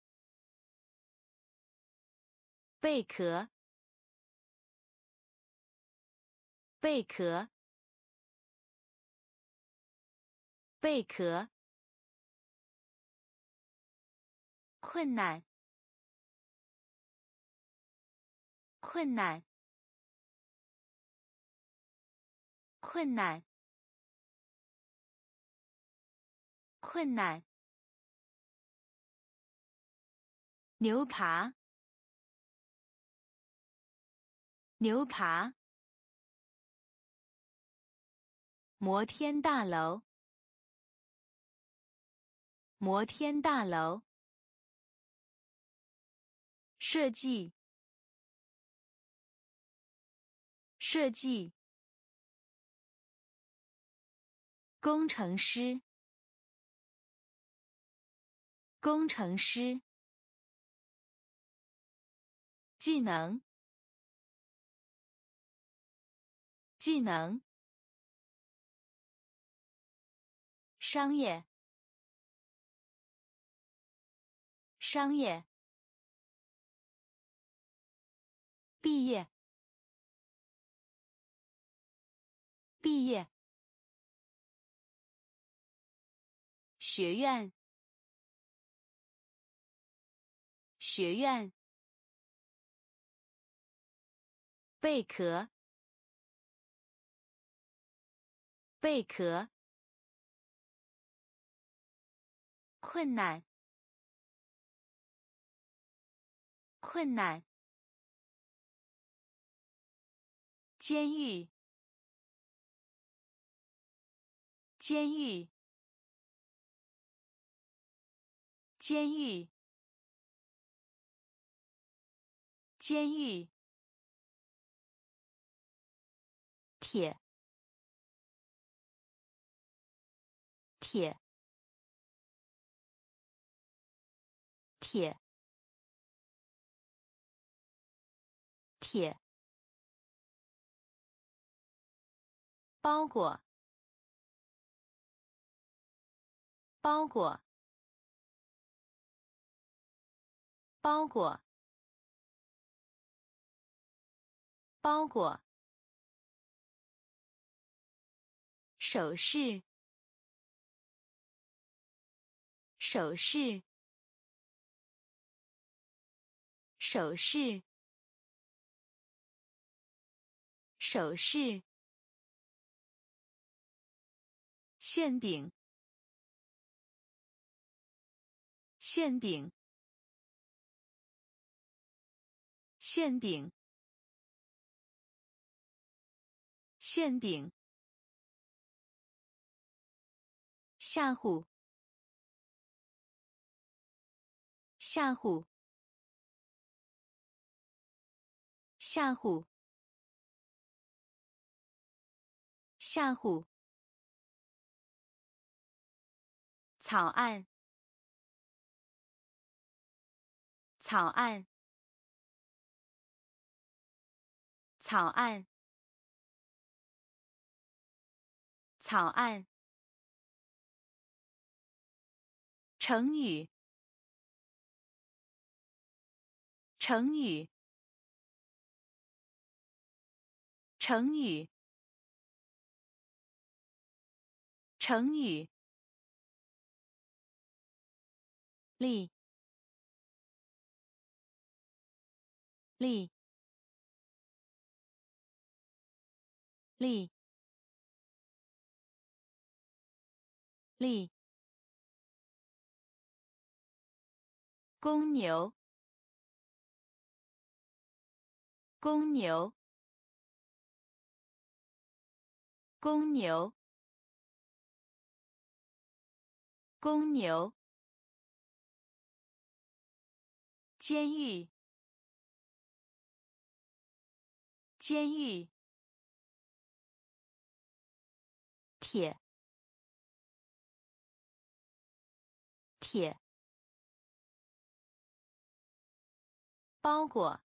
贝壳，贝壳，贝壳。困难，困难，困难，困难。牛扒，牛扒。摩天大楼，摩天大楼。设计，设计。工程师，工程师。技能，技能。商业，商业。毕业，毕业。学院，学院。贝壳，贝壳。困难，困难。监狱，监狱，监狱，监狱。铁，铁，铁，铁。包裹，包裹，包裹，包裹。首饰，首饰，首饰。 手势，馅饼，馅饼，馅饼，馅饼，吓唬，吓唬，吓唬，吓唬。草案，草案，草案，草案。成语，成语，成语，成语。力，力，力，力。公牛，公牛，公牛，公牛。监狱，监狱。铁，铁。包裹，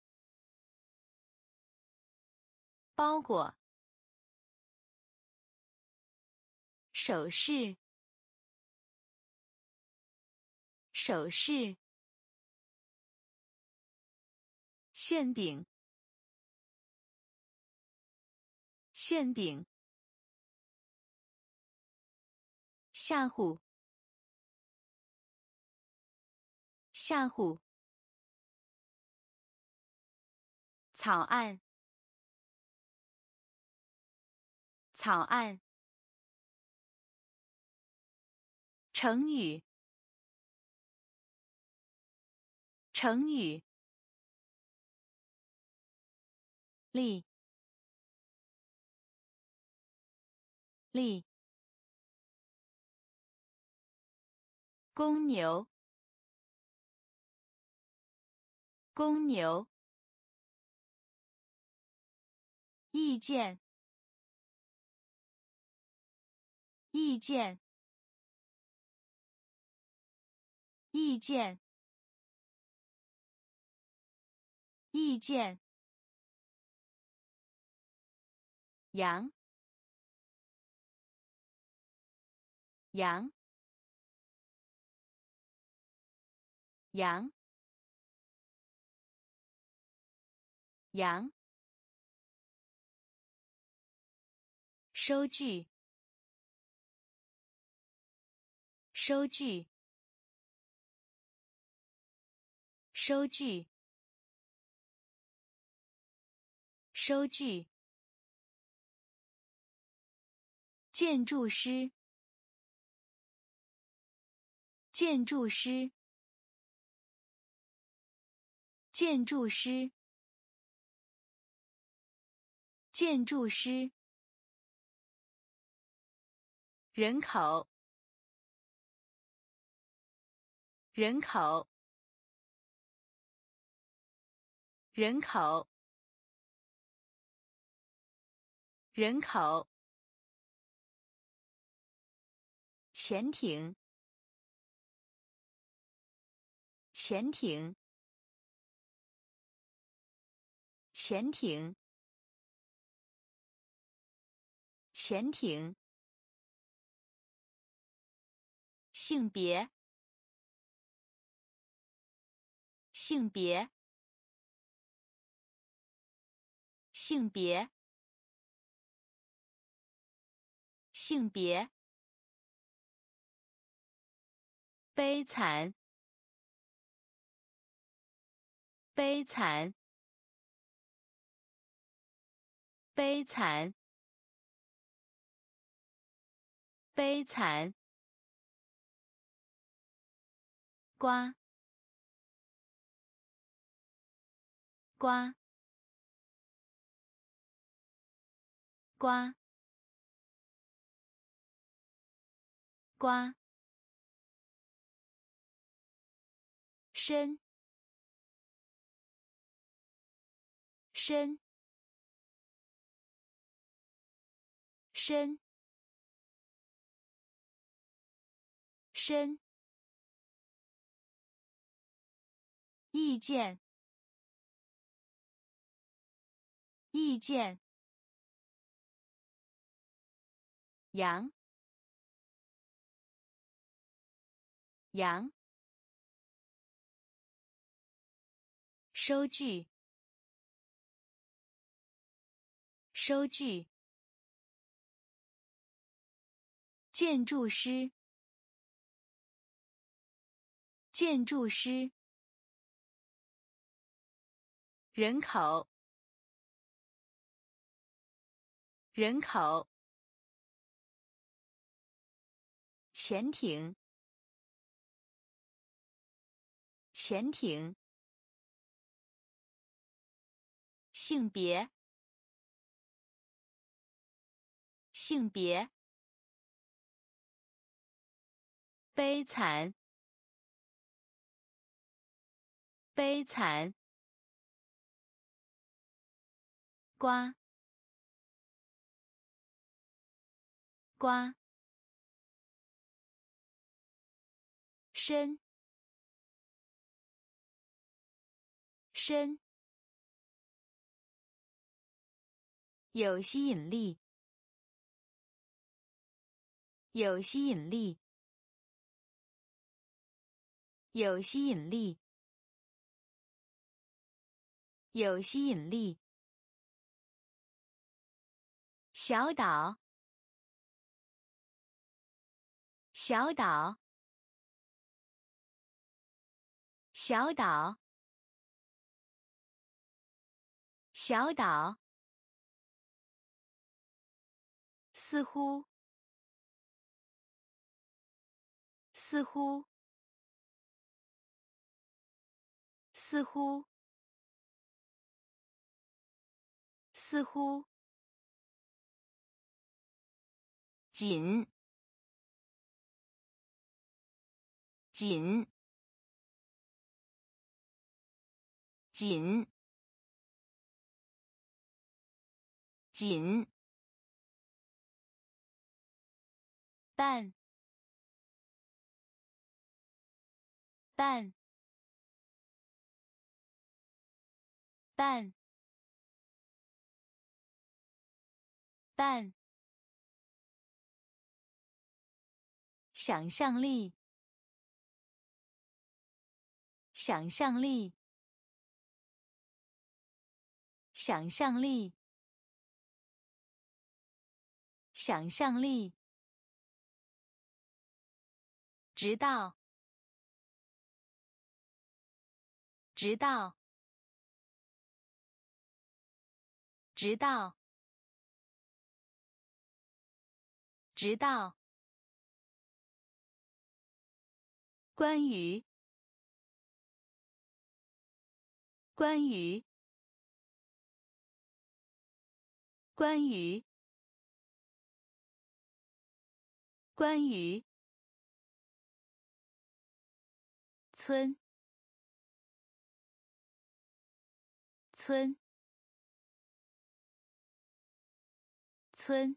包裹。手势，手势。馅饼，馅饼。吓唬，吓唬。草案，草案。成语，成语。力，力。公牛，公牛。意见，意见，意见，意见。羊，羊，羊，羊。收据，收据，收据，收据。建筑师，建筑师，建筑师，建筑师。人口，人口，人口，人口。潜艇，潜艇，潜艇，潜艇。性别，性别，性别，性别。悲惨，悲惨， 悲惨，悲惨，瓜，瓜，瓜，瓜，深，深，深，深，意见，意见，羊，羊，收据，收据，建筑师，建筑师，人口，人口，潜艇，潜艇，性别，性别，悲惨，悲惨，瓜，瓜，深，深，有吸引力，有吸引力，有吸引力，有吸引力，小岛，小岛，小岛，小岛，似乎，似乎，似乎，似乎，紧，紧，紧，紧，蛋，蛋，蛋，蛋，想象力，想象力，想象力，想象力，直到，直到，直到，直到，关于，关于，关于，关于，村，村，村，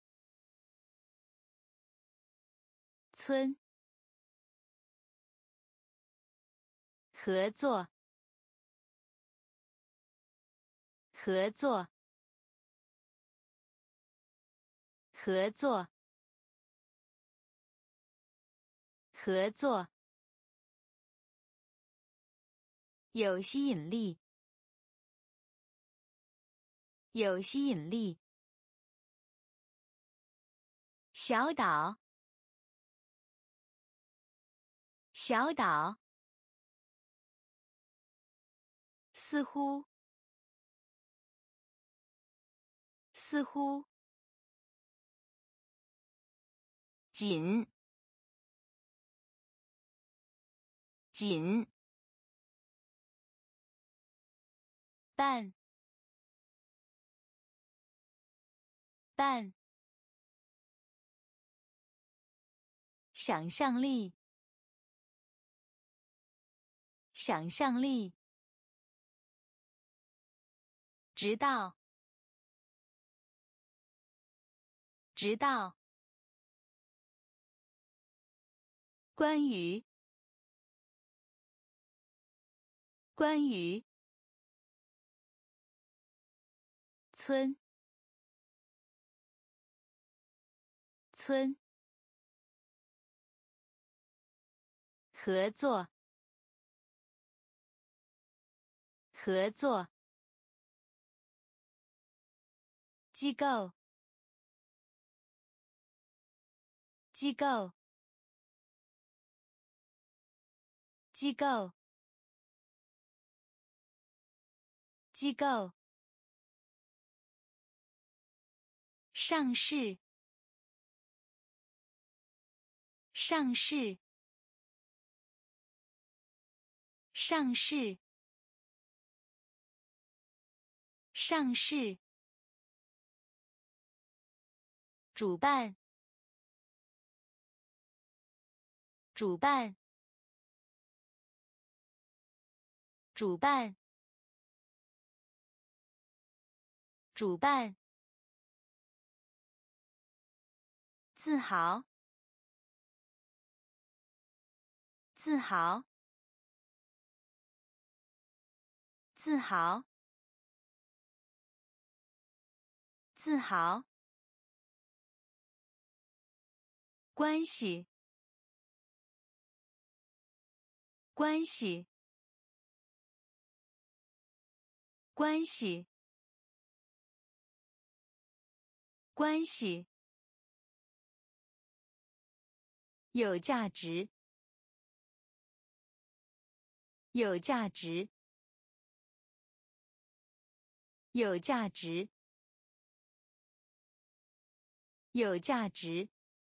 村，合作，合作，合作，合作，有吸引力，有吸引力，小岛，小岛，似乎， 似乎，紧，紧，但，但，想象力，想象力，直到，直到，关于，关于，村，村，合作，合作，机构，机构，机构，机构，上市，上市，上市，上市，主办，主办，主办，主办，自豪，自豪，自豪，自豪，关系，关系，关系，关系，有价值，有价值，有价值，有价值，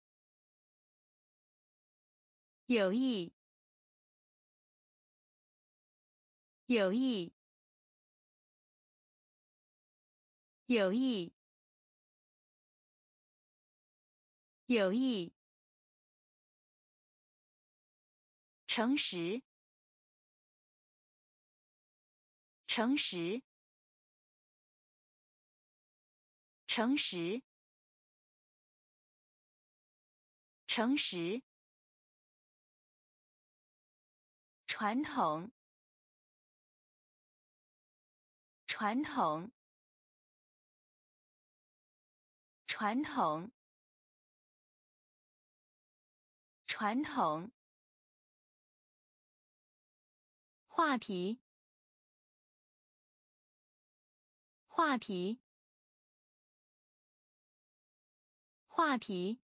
有益，有益，有益，有益，诚实，诚实，诚实，诚实，传统，传统，传统，传统，话题，话题，话题，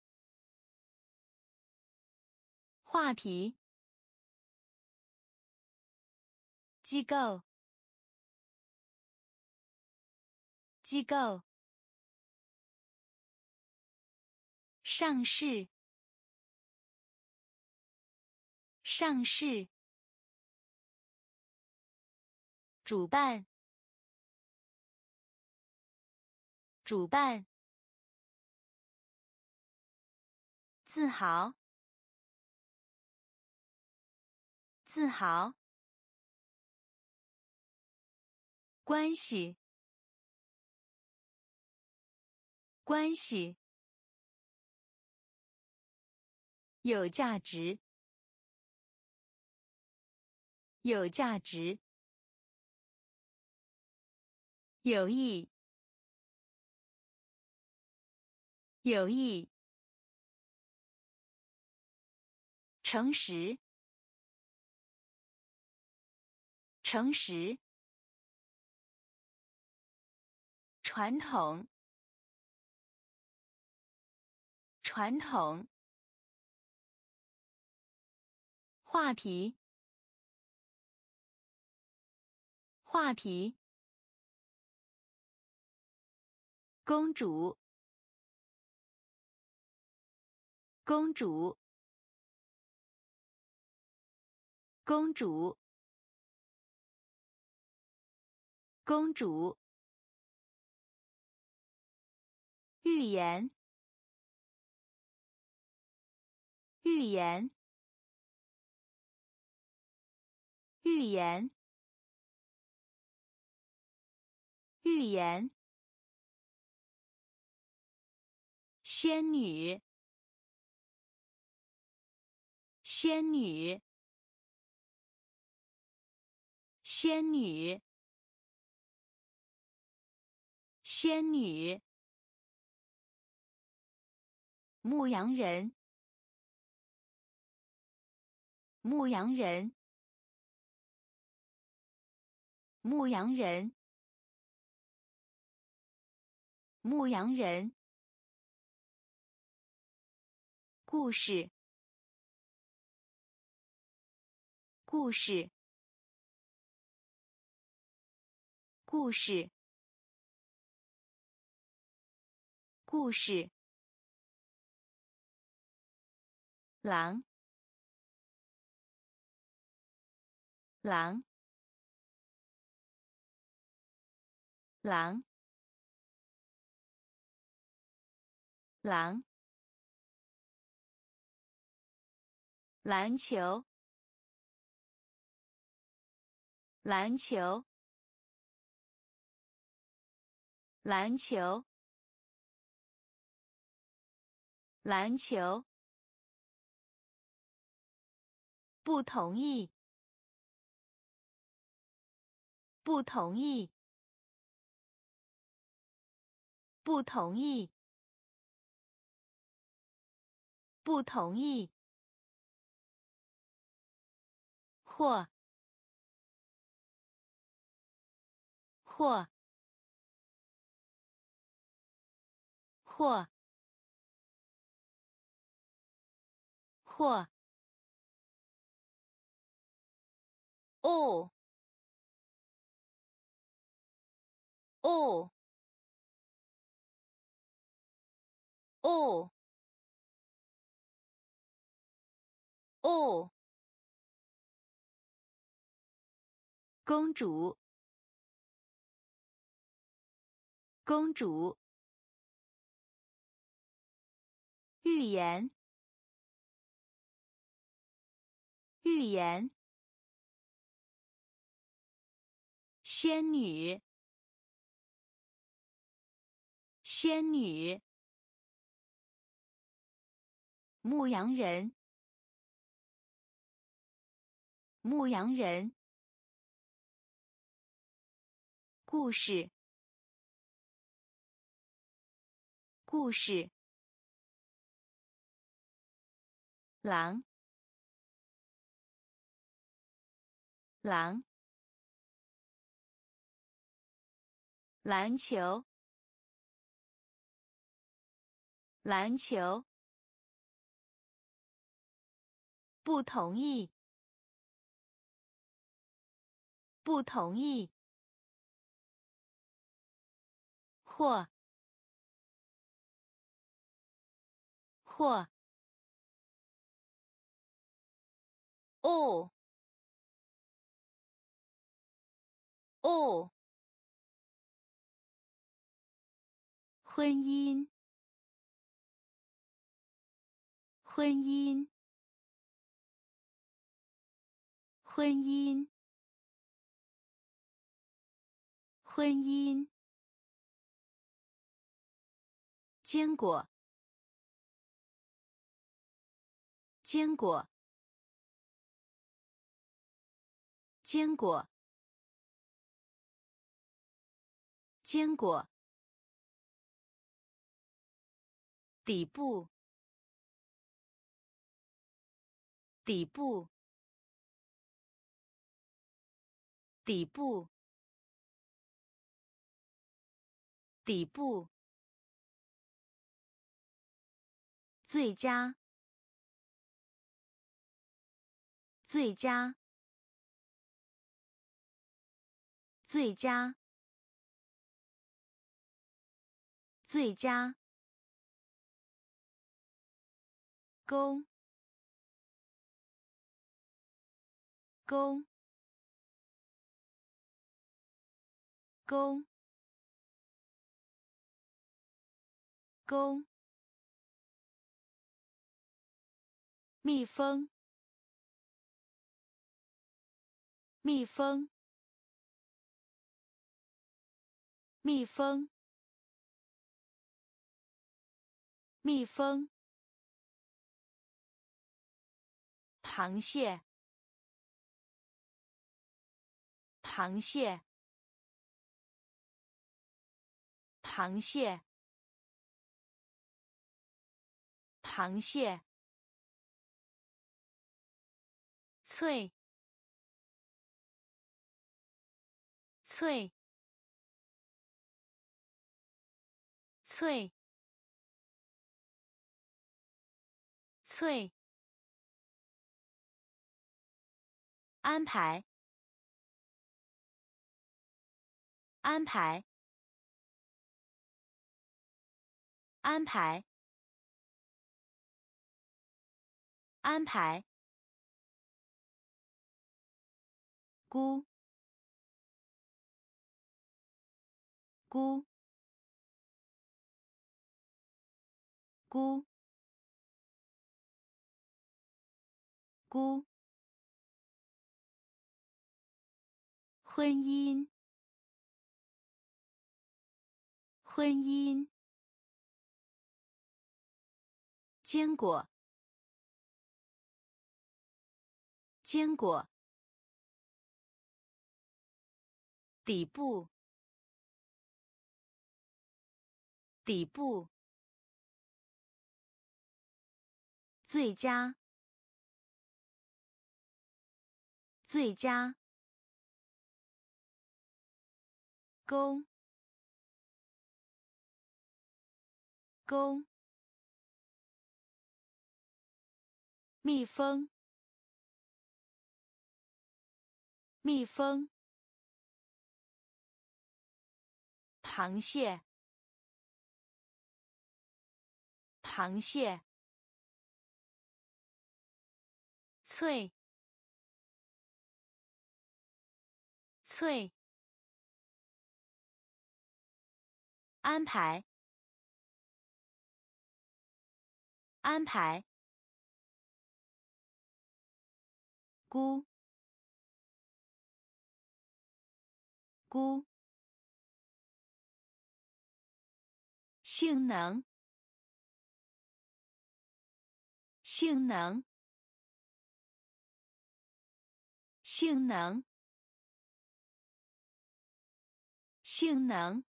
话题，机构，机构，上市，上市，主办，主办，自豪，自豪，关系，关系，有价值，有价值，有益，有益，诚实，诚实，传统，传统，话题，话题， 公主，公主，公主，公主。寓言，寓言，寓言，寓言。仙女，仙女，仙女，仙女。牧羊人，牧羊人，牧羊人，牧羊人。故事，故事，故事，故事。狼，狼，狼，狼。篮球，篮球，篮球，篮球。不同意，不同意，不同意，不同意。或，或，或，或。哦，哦，哦，哦。公主，公主。寓言，寓言。仙女，仙女。牧羊人，牧羊人。故事，故事。狼，狼。篮球，篮球。不同意，不同意。或，或。哦，哦。婚姻，婚姻，婚姻，婚姻。坚果，坚果，坚果，坚果。底部，底部，底部，底部。最佳，最佳，最佳， 最佳，公，公，公，公，蜜蜂，蜜蜂，蜜蜂，蜜蜂，螃蟹，螃蟹，螃蟹，螃蟹，脆，脆，脆，脆，安排，安排，安排，安排，估，估，估，估，婚姻，婚姻，坚果，坚果，底部，底部，最佳，最佳，公，公，蜜蜂，蜜蜂，螃蟹，螃蟹，脆，脆，安排，安排，估，估，性能，性能，性能，性能，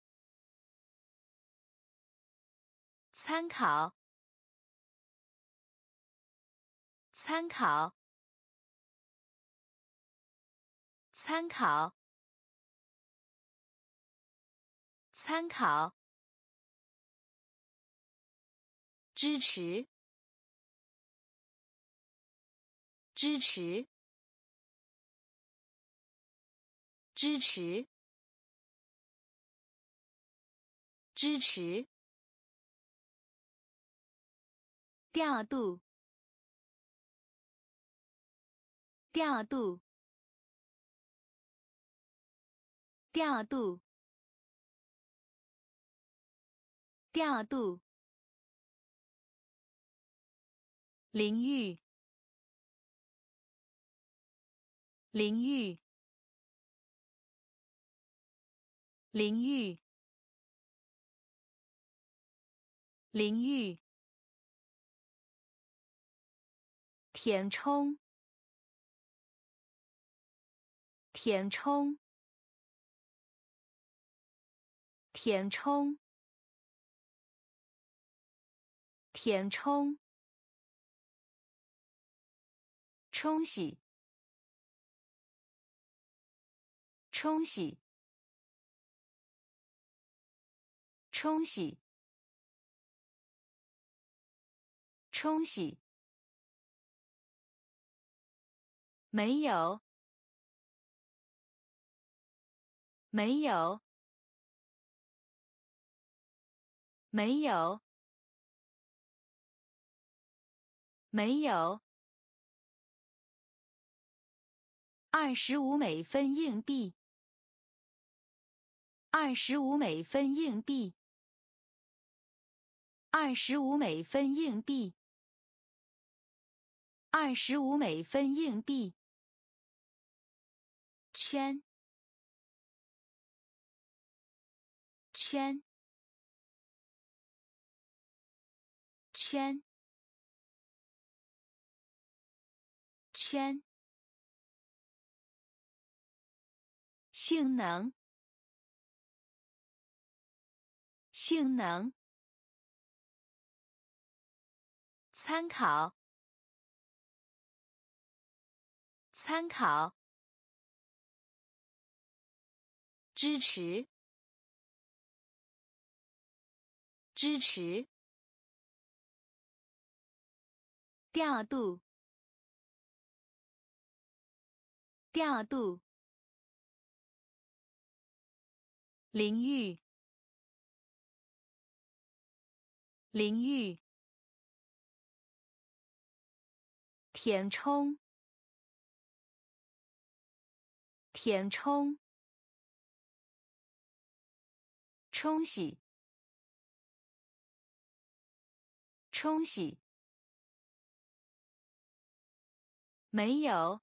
参考，参考，参考，参考，支持，支持，支持，支持，调度，调度，调度，调度，淋浴，淋浴，淋浴，淋浴，填充，填充，填充，填充，冲洗，冲洗，冲洗，冲洗，没有，没有， 没有，没有。二十五美分硬币，二十五美分硬币，二十五美分硬币，二十五美分硬币。圈，圈，圈，圈。性能，性能。参考，参考。支持，支持。调度，调度。淋浴，淋浴。填充，填充。冲洗，冲洗。没有，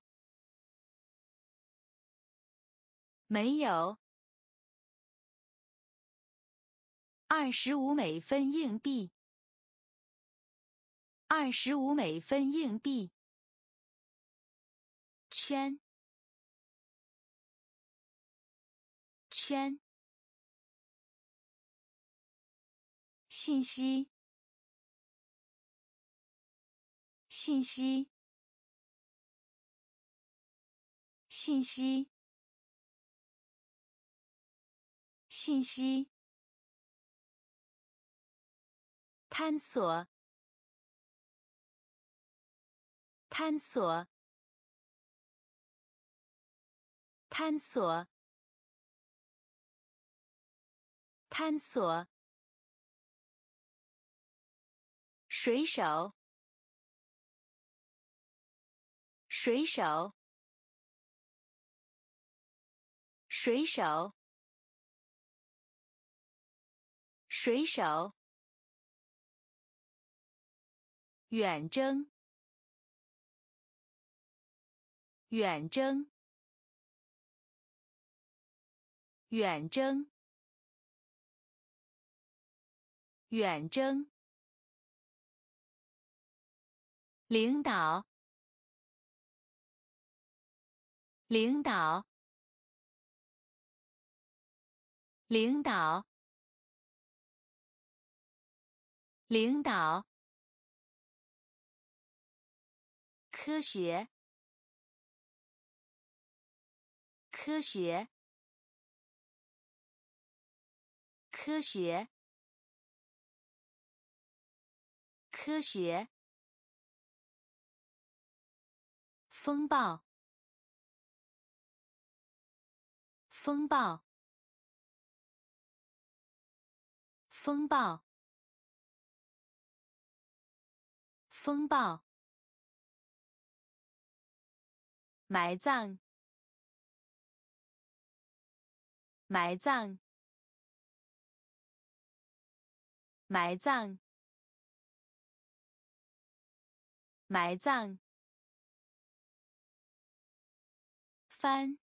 没有。二十五美分硬币，二十五美分硬币。圈，圈。信息，信息。信息，信息。探索，探索，探索，探索。水手，水手，水手，水手。远征，远征，远征，远征。领导，领导，领导，领导。科学，科学，科学，科学。风暴，风暴，风暴，风暴。埋葬，埋葬，埋葬，埋葬。翻，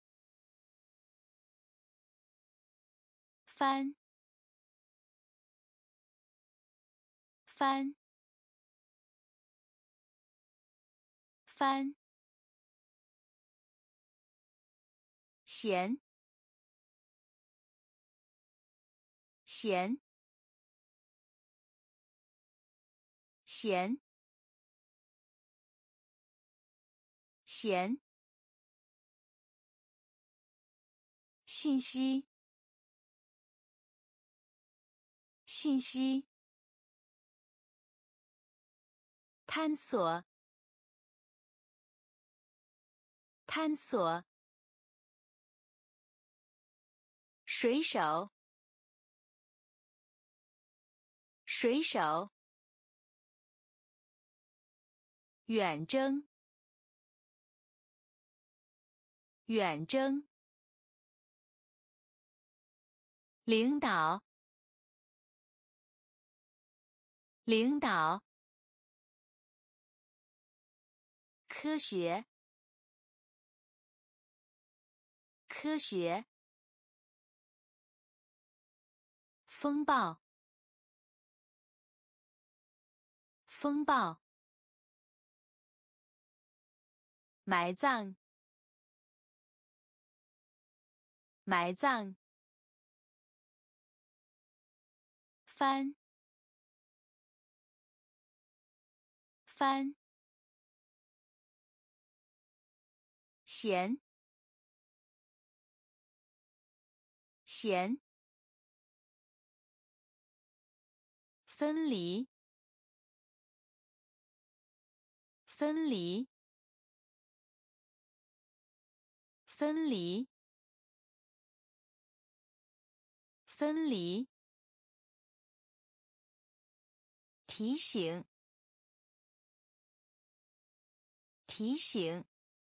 翻，翻，翻。咸，咸，咸，咸。信息，信息。探索，探索。水手， 水手，远征，远征，领导，领导，科学，科学，风暴，风暴，埋葬，埋葬，翻，翻，咸，咸，分离，分离，分离，分离，提醒，提醒，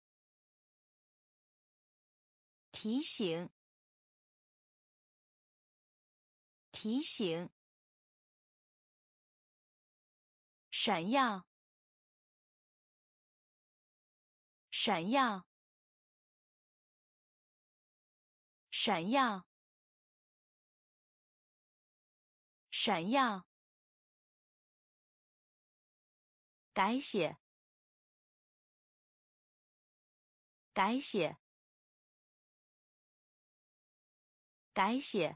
提醒，提醒，闪耀，闪耀，闪耀，闪耀，改写，改写，改写，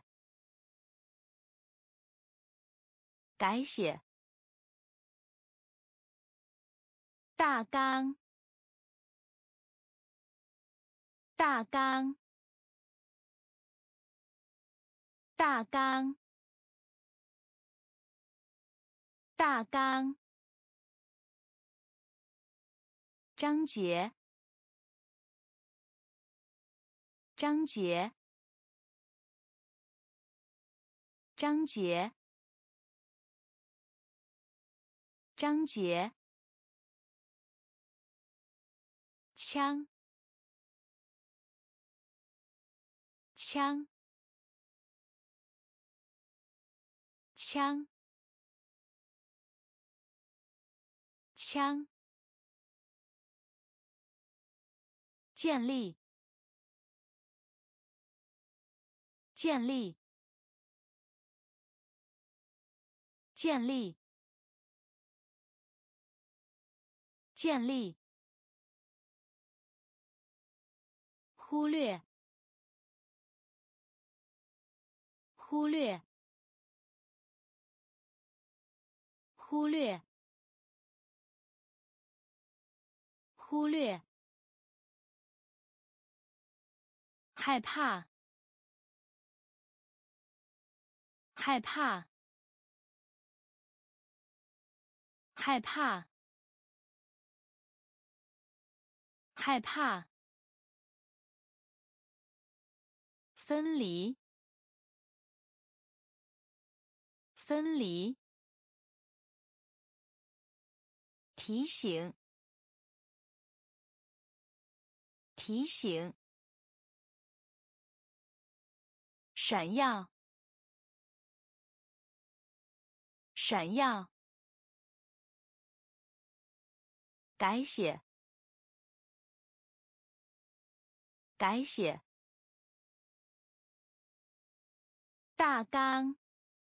改写，大纲，大纲，大纲，大纲，章节，章节，章节，章节，枪，枪，枪，枪，建立，建立，建立，建立，忽略，忽略，忽略，忽略，害怕，害怕，害怕，害怕，分离，分离，提醒，提醒，闪耀，闪耀，改写，改写，大纲，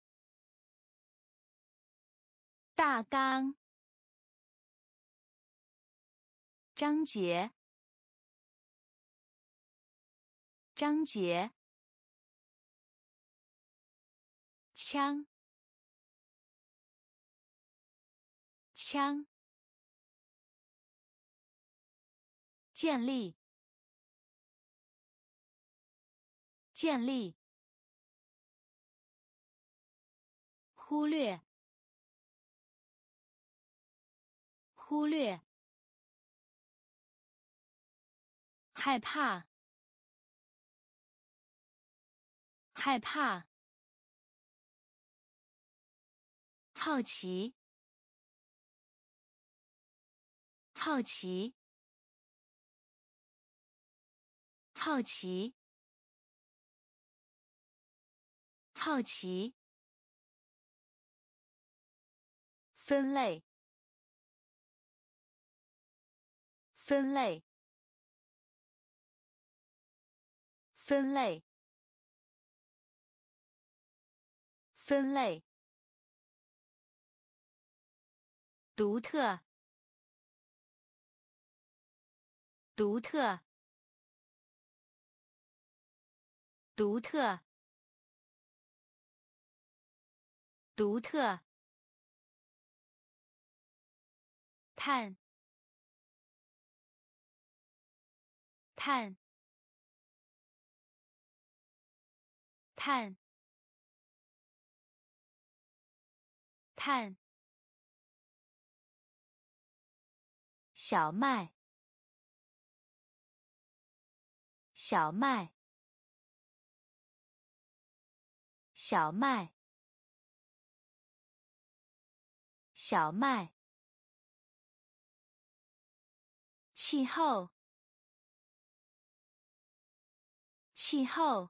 大纲，章节，章节，枪，枪，建立，建立，忽略，忽略，害怕，害怕， 好奇，好奇，好奇，好奇。分类，分类，分类，分类。独特，独特，独特，独特。碳，碳，碳，碳。小麦，小麦，小麦，小麦。气候，气候，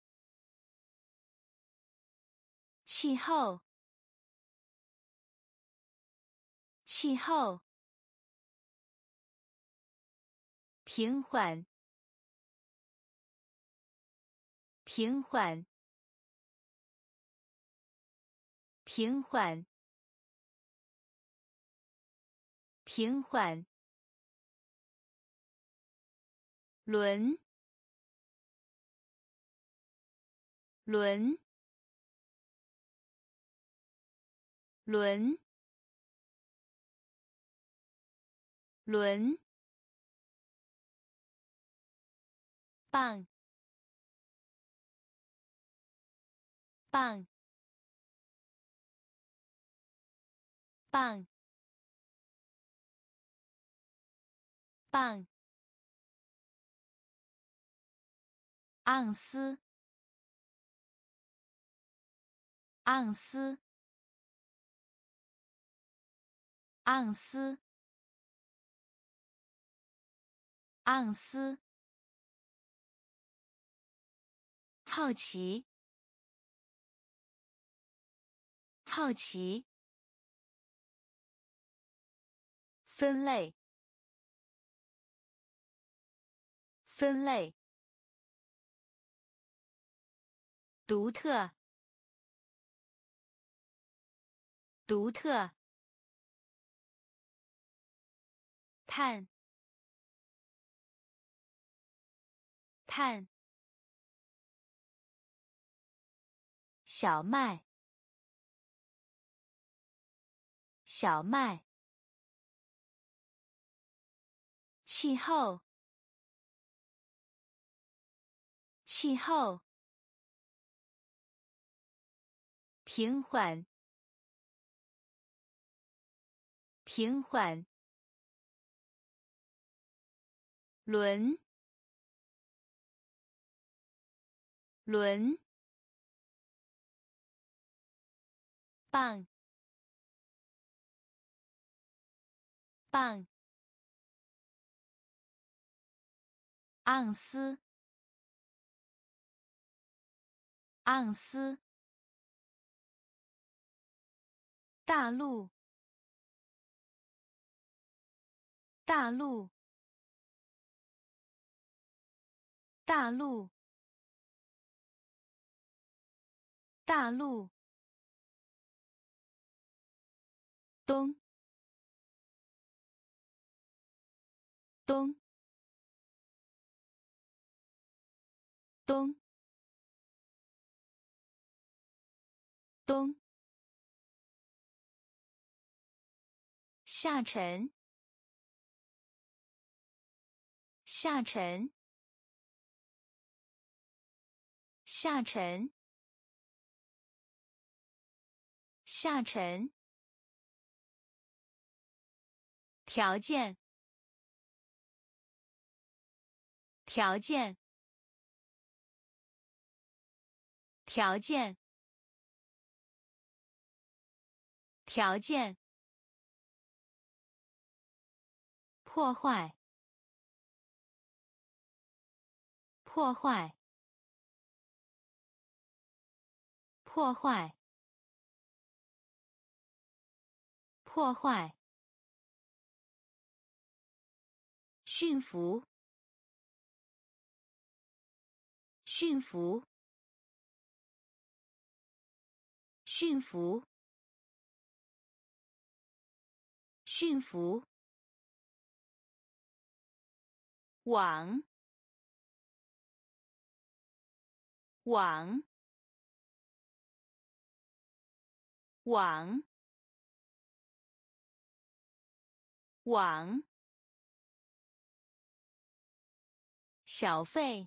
气候，气候。平缓，平缓，平缓，平缓。轮，轮，轮，轮。棒，棒，棒，棒。盎司，盎司，盎司，盎司。好奇，好奇。分类，分类。独特，独特。碳，碳。小麦，小麦。气候，气候。平缓，平缓。轮，轮。棒，棒。盎司，盎司。大陆，大陆，大陆，大陆。东，东，东，东。下沉，下沉，下沉，下沉。条件，条件，条件， 条件，破坏，破坏，破坏，破坏，驯服，驯服，驯服，驯服，网，网，网，网，小费，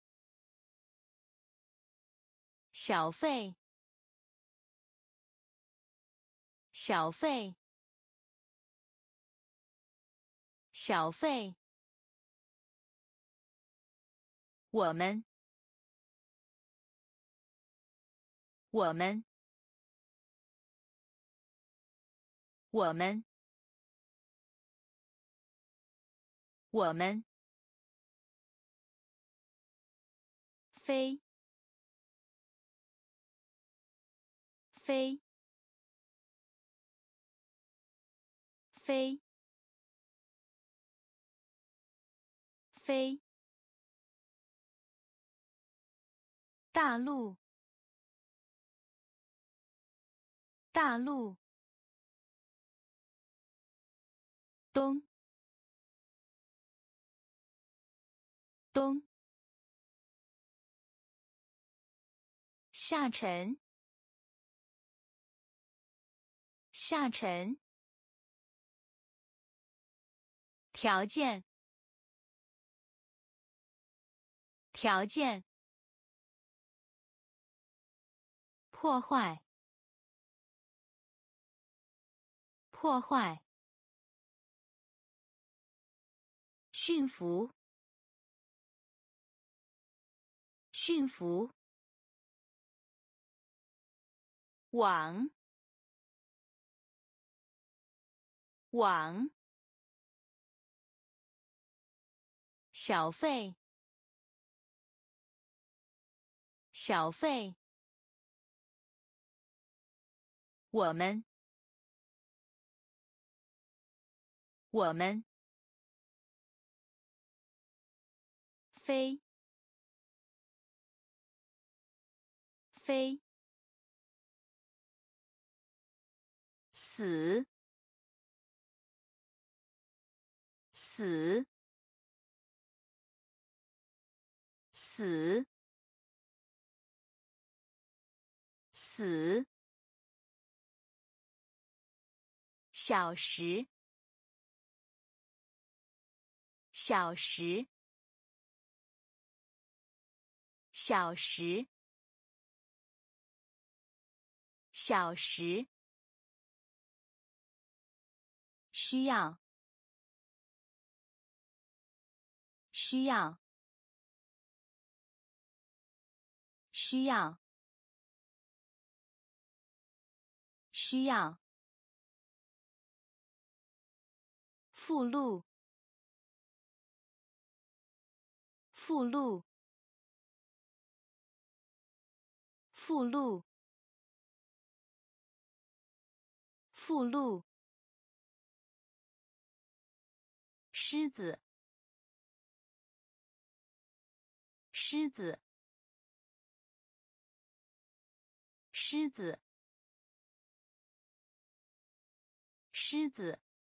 小费，小费，小费，我们，我们，我们，我们，飞，飞，飞，飞，大陆，大陆，东，东，下沉，下沉，条件，条件，破坏，破坏，驯服，驯服，网，网，小费，小费，我们，我们，飞，飞，死，死，死，死，小时，小时，小时，小时，需要，需要，需要，需要，附录，附录，附录，附录，狮子，狮子，狮子，狮子，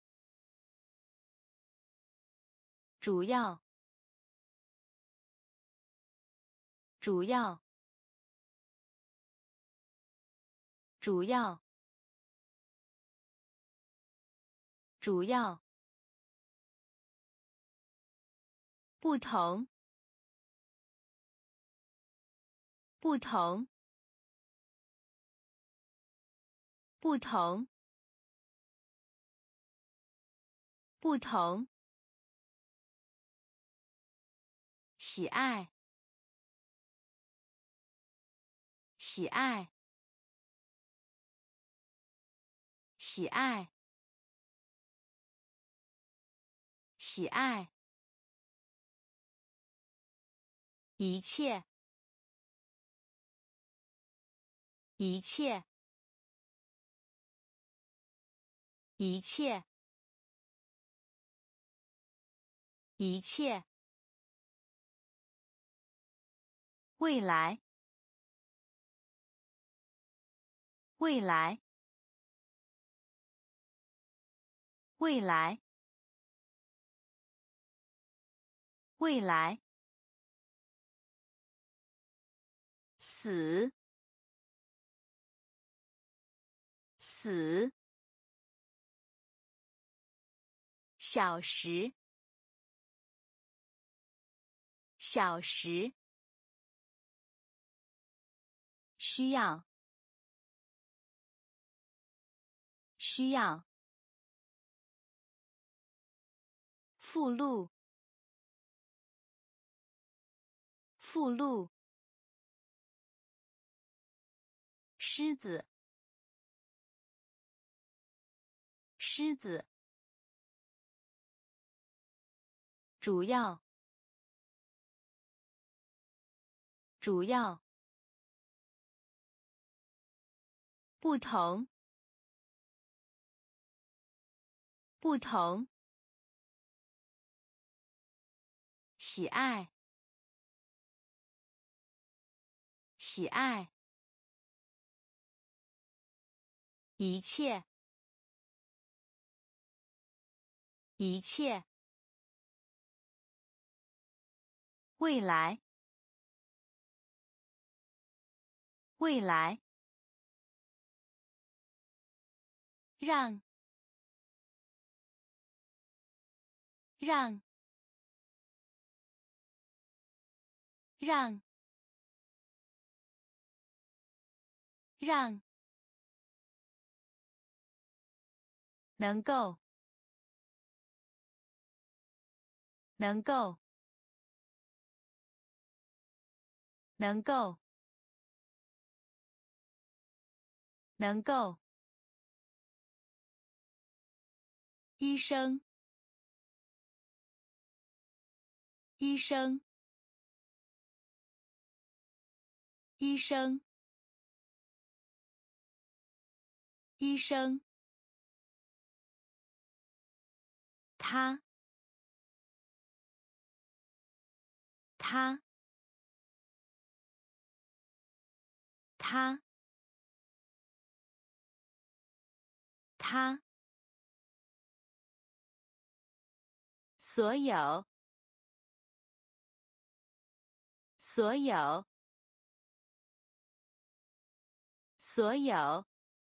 主要，主要，主要，主要，不同，不同，不同，不同，喜爱，喜爱， 喜爱，喜爱，一切，一切，一切，一切，未来，未来，未来，未来，死，死，小时，小时，需要，需要，附录，附录，狮子，狮子，主要，主要，不同，不同，喜爱，喜爱，一切，一切，未来，未来，让，让，让，让，能够，能够，能够，能够，医生，医生，医生，医生，他，他，他，他，所有，所有，所有，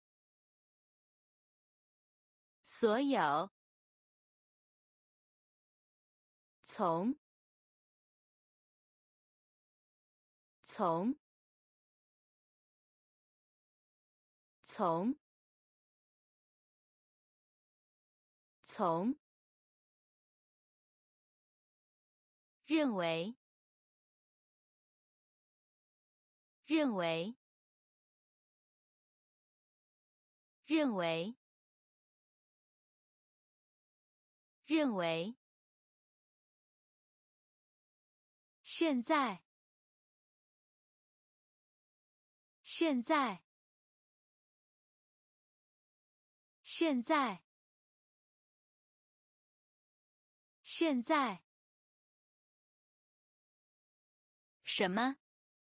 所有，从，从，从，从，认为，认为，认为，认为，现在，现在，现在，现在，什么？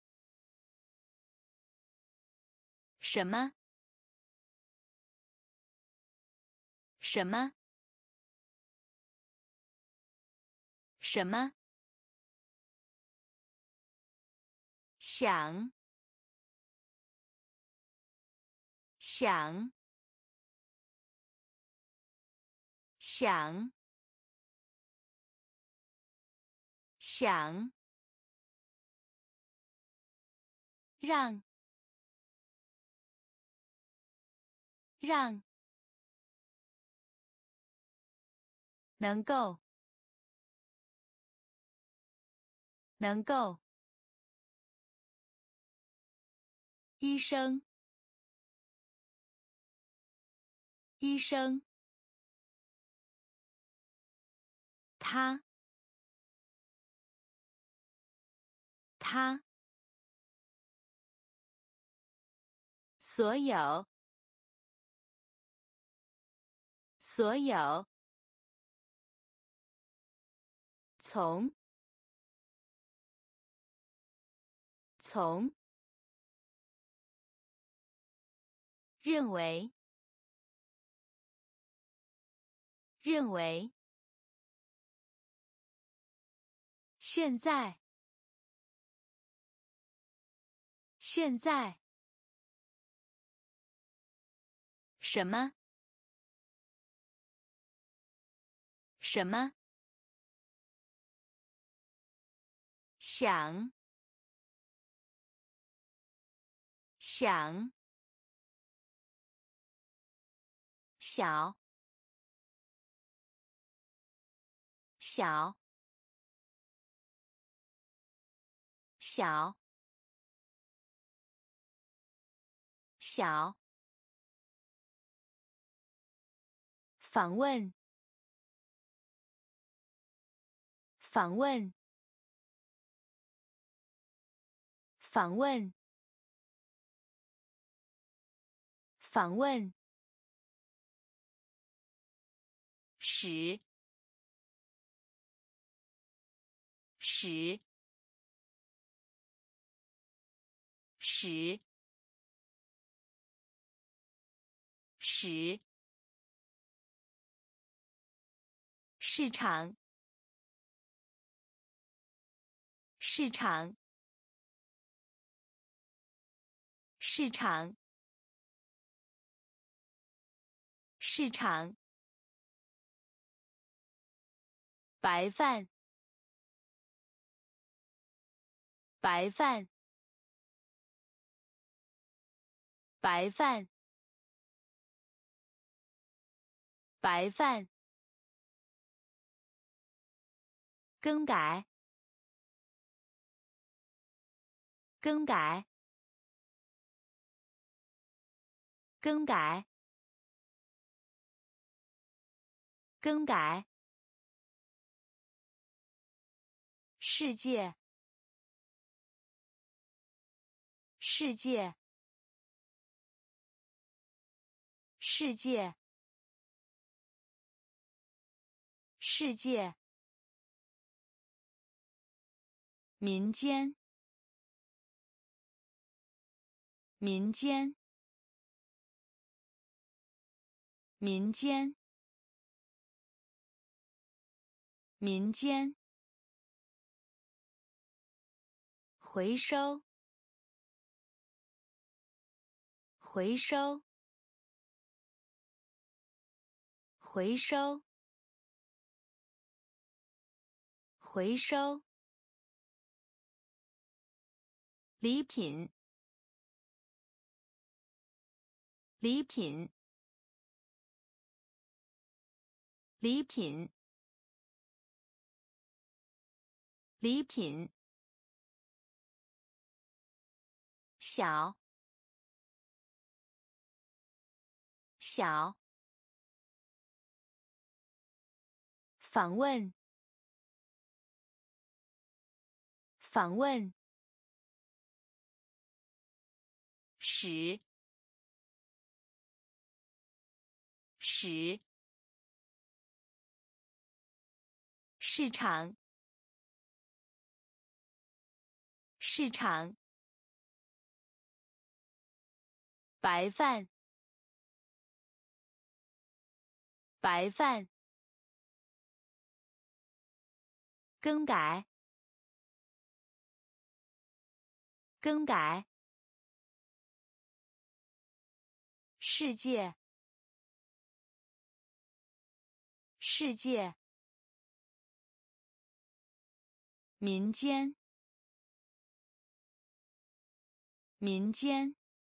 什么？什么？什么？想，想，想，想，让，让，能够，能够，医生， 医生，他，他，所有，所有，从，从，认为，认为，现在，现在，什么，什么，想，想，小，小，小，小，访问，访问，访问，访问，使，使，使，使，市场，市场，市场，市场，白饭，白饭，白饭，白饭，更改，更改，更改，更改，世界，世界，世界，世界，民间，民间，民间，民间，回收，回收，回收，回收，礼品，礼品，礼品，礼品，小，小，访问，访问，使，使，市场，市场，白饭，白饭，更改，更改，世界，世界，民间，民间，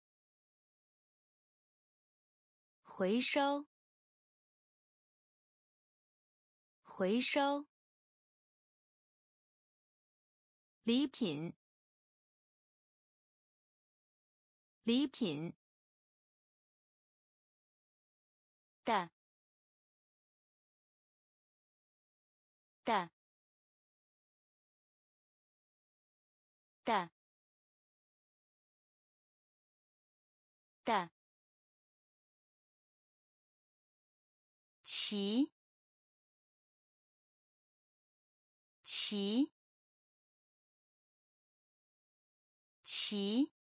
回收，回收，礼品，礼品， 的的的的骑骑骑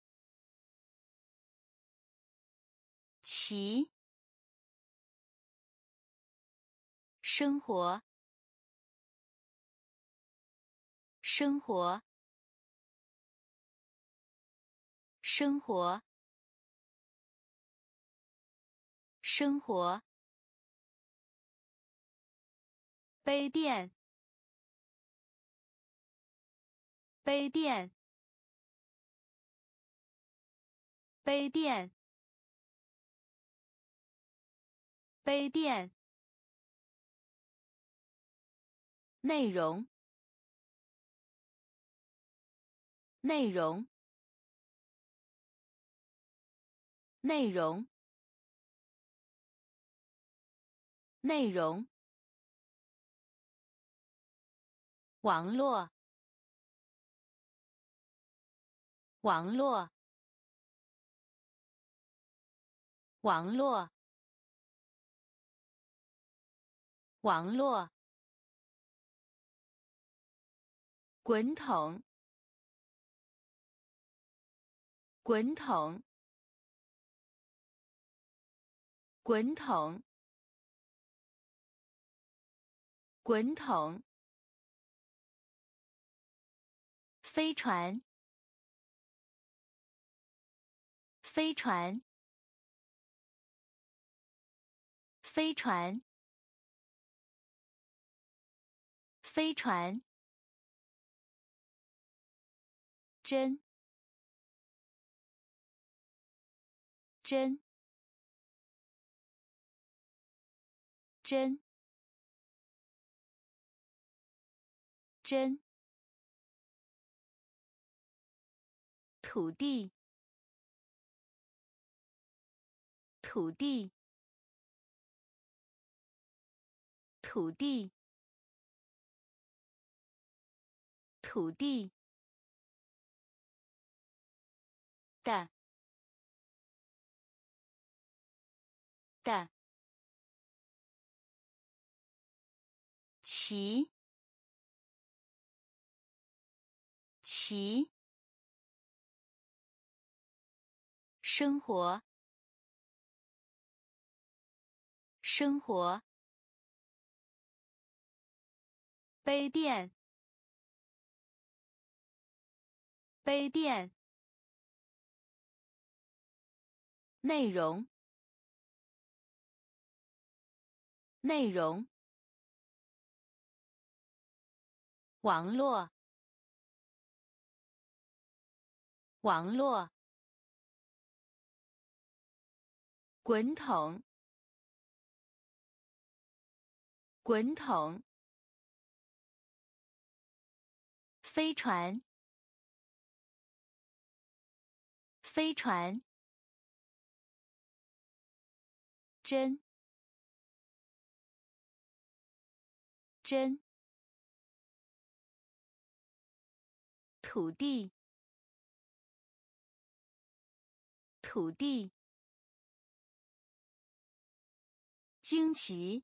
骑生活生活生活生活杯垫杯垫杯垫杯垫内容内容内容内容网络网络网络网络滚筒滚筒滚筒滚筒飞船飞船飞船飞船针针针针土地土地土地土地的的骑骑生活生活杯垫杯垫内容内容网络网络滚筒滚筒飞船飞船针针土地土地惊奇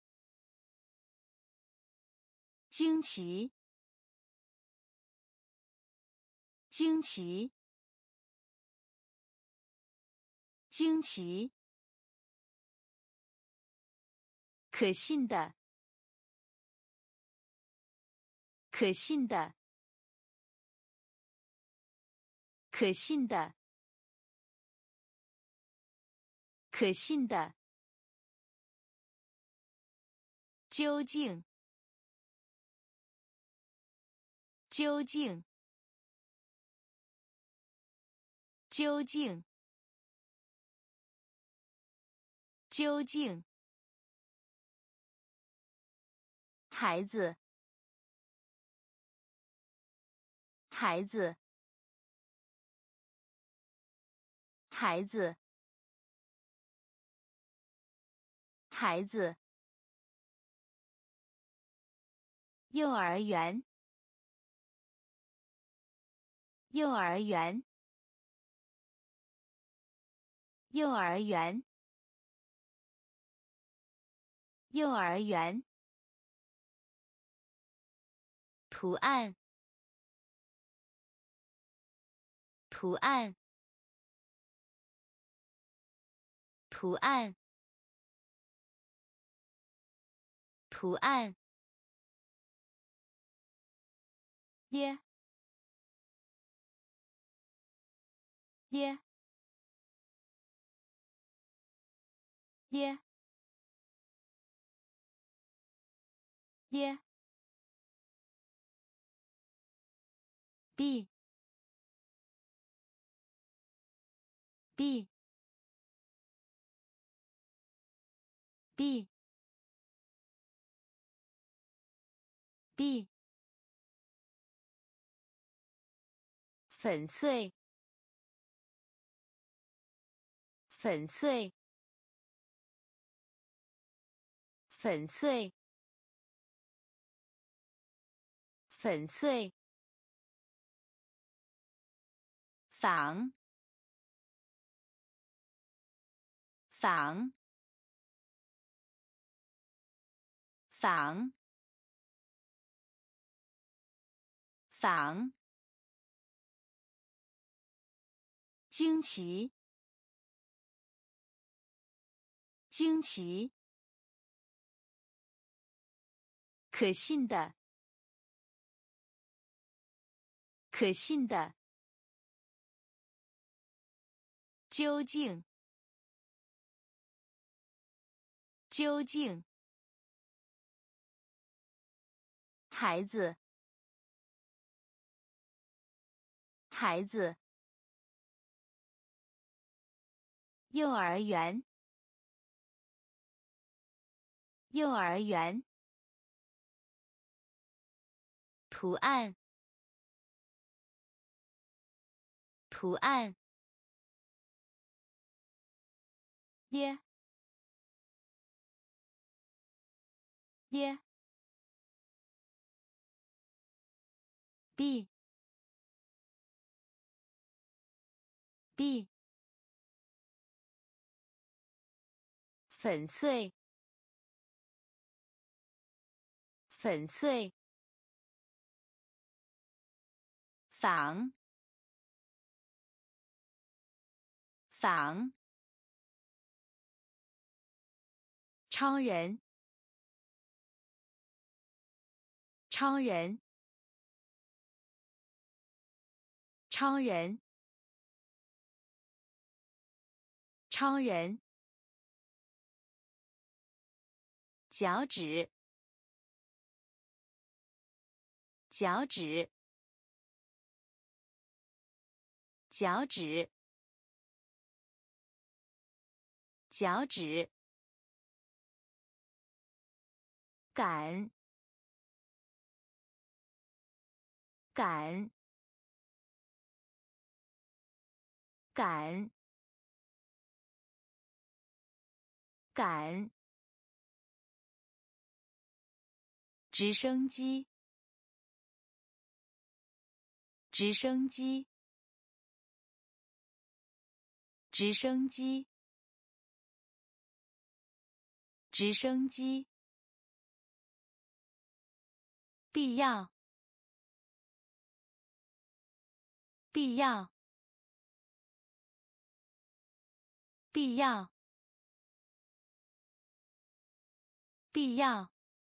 惊奇惊奇惊奇可信的可信的可信的可信的究竟究竟究竟究竟孩子孩子孩子孩子，幼儿园，幼儿园，幼儿园，幼儿园，图案，图案，图案，图案，耶，耶，耶，耶，b b b b 粉碎，粉碎，粉碎，粉碎，仿，仿，仿，仿，惊奇，惊奇，可信的，可信的，究竟，究竟，孩子，孩子，幼儿园，幼儿园，图案，图案，耶，耶，b b 粉碎，粉碎，仿，仿，超人，超人，超人，超人，脚趾，脚趾，脚趾，脚趾，赶，赶，赶，赶，直升机，直升机，直升机，直升机，必要，必要，必要，必要，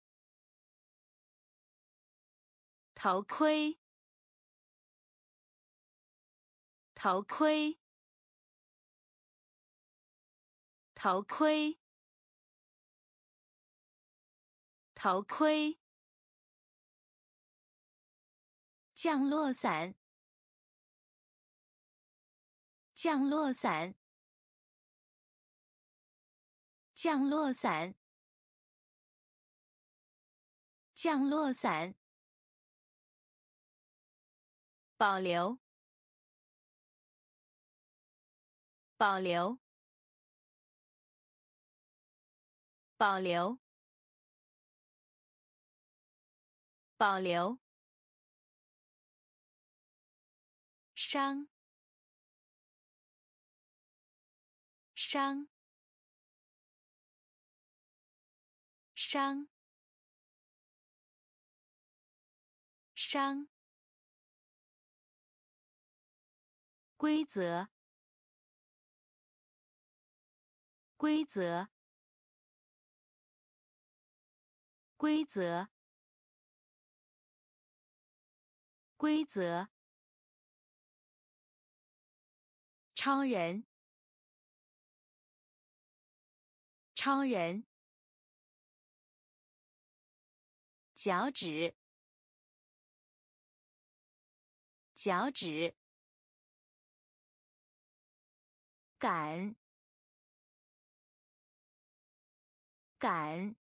头盔，头盔，头盔，头盔，降落伞，降落伞，降落伞，降落伞，保留，保留， 保留，保留，伤，伤，伤，伤，规则，规则，规则，规则，超人，超人，脚趾，脚趾，赶，赶，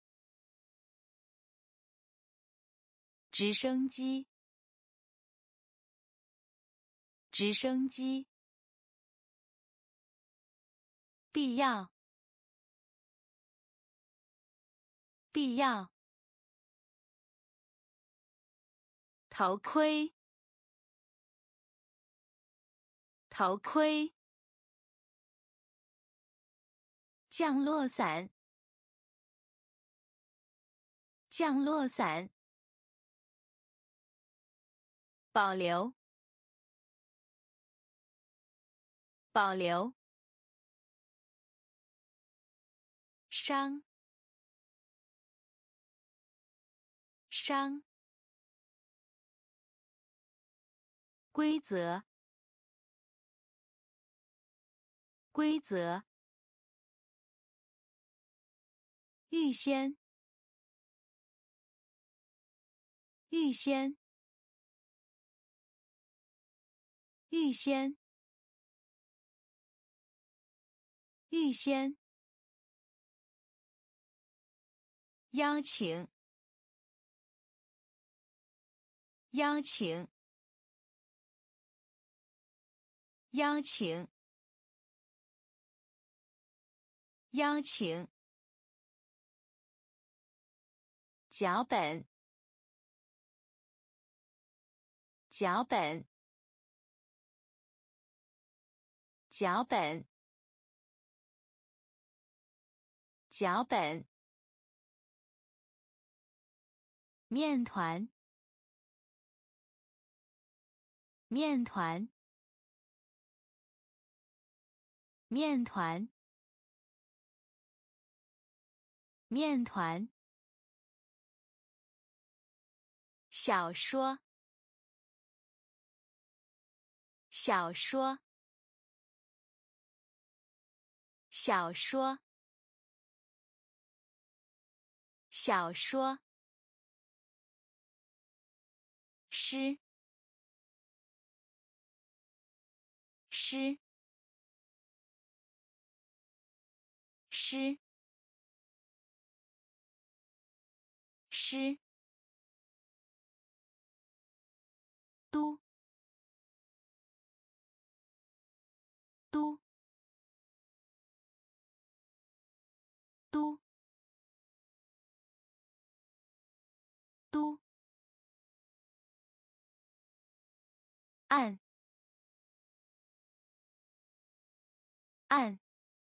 直升机，直升机，必要，必要，头盔，头盔，降落伞，降落伞，保留，保留，伤，伤，规则，规则，预先，预先，预先，预先，邀请，邀请，邀请，邀请，脚本，脚本，脚本，脚本，面团，面团，面团，面团，小说，小说，小说，小说，诗，诗，诗，诗，都，都，都，都，按，按，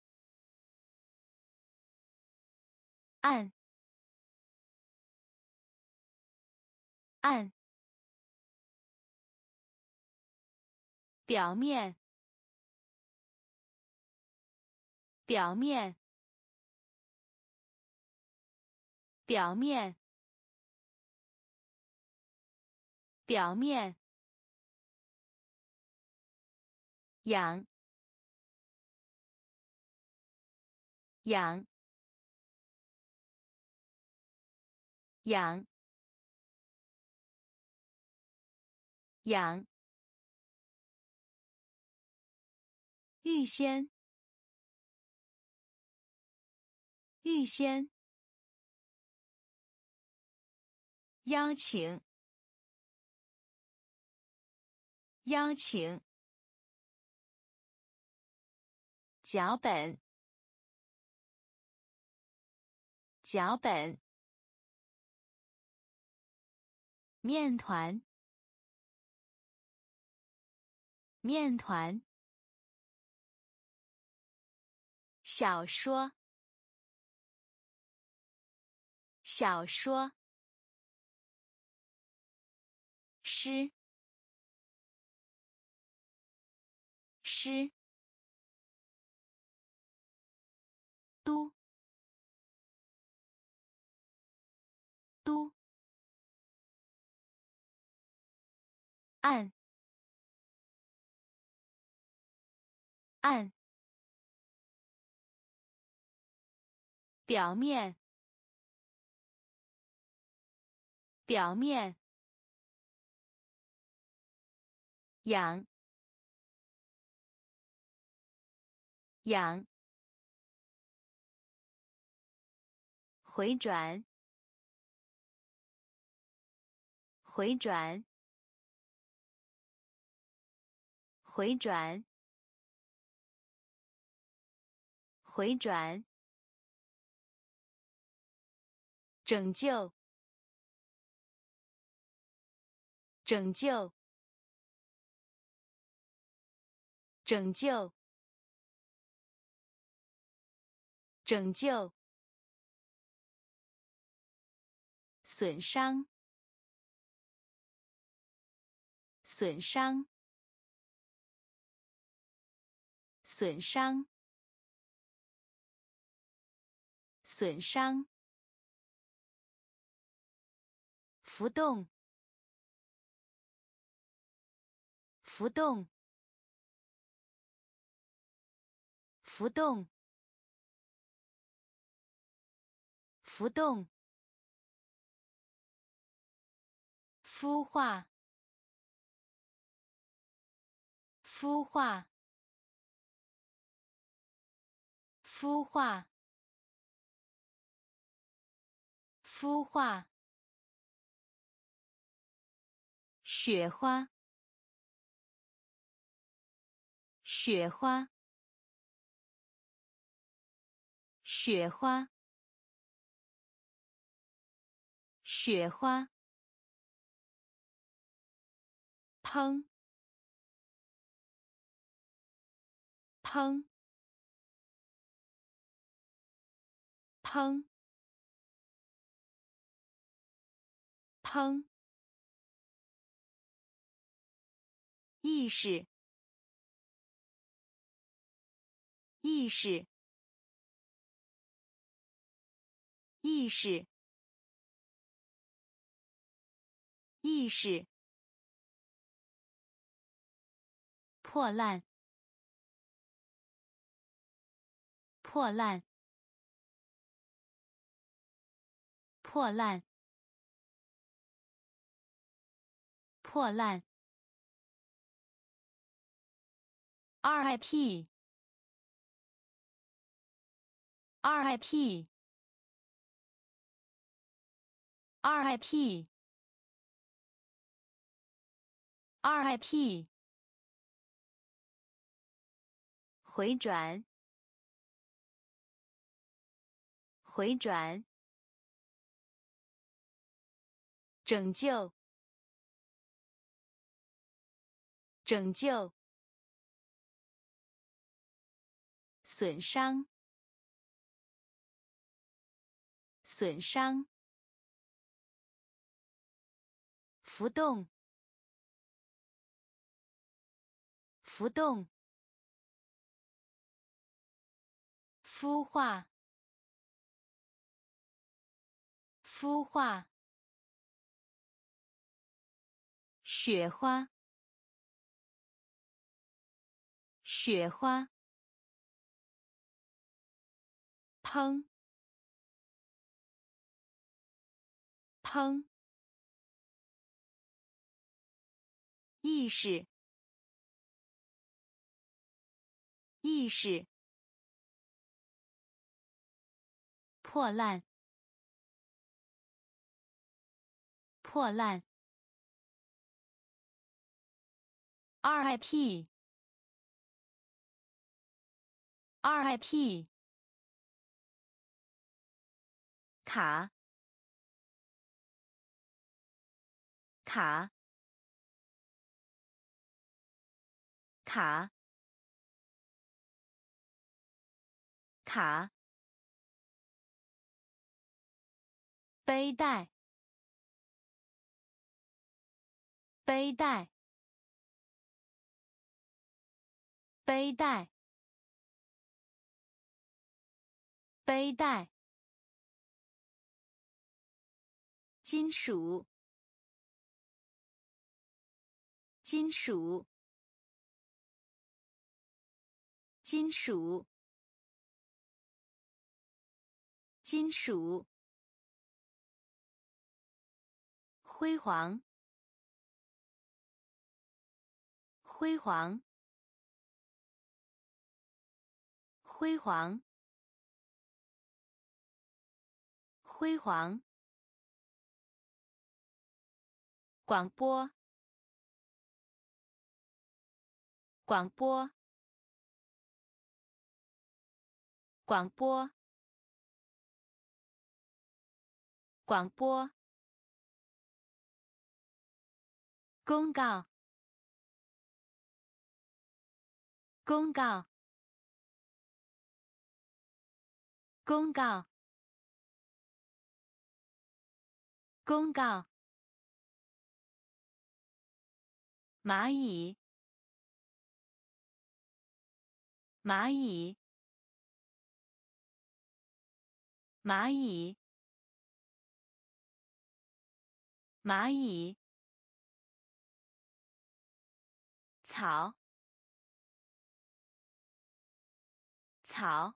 按，按，表面，表面，表面，表面，养，养，养，养，预先，预先，邀请，邀请，脚本， 脚本，面团，面团，小说，小说，诗，诗，都，都，按，按，表面，表面，养，养，回转，回转，回转，回转，拯救，拯救，拯救，拯救，损伤，损伤，损伤，损伤，浮动，浮动，浮动，浮动，孵化，孵化，孵化，孵化，雪花，雪花，雪花，雪花，烹，烹，烹，烹，意识，意识，意识，意识，破烂，破烂，破烂，破烂，R I P，R I P，R I P，R I P，回转，回转，拯救，拯救，损伤，损伤，浮动，浮动，孵化，孵化，雪花，雪花，烹，烹，意识，意识，破烂，破烂，R I P，R I P， 卡卡卡卡背带背带背带背带金属金属金属金属辉煌辉煌辉煌辉煌广播广播广播广播公告公告公告公告蚂蚁蚂蚁蚂蚁蚂蚁草草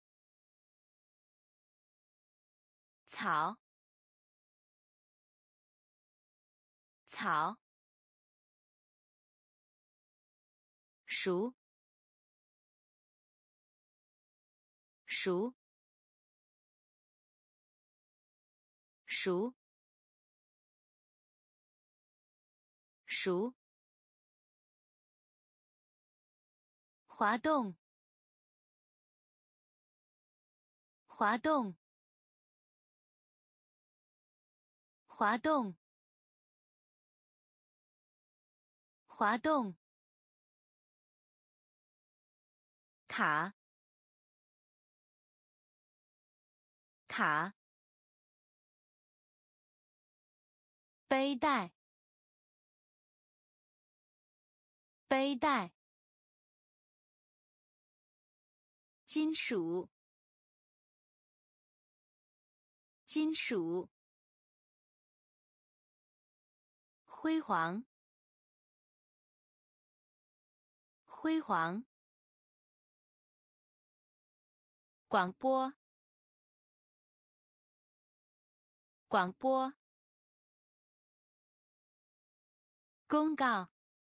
草草熟熟熟熟滑动滑动滑动滑动卡卡背带背带金属金属辉煌辉煌广播广播公告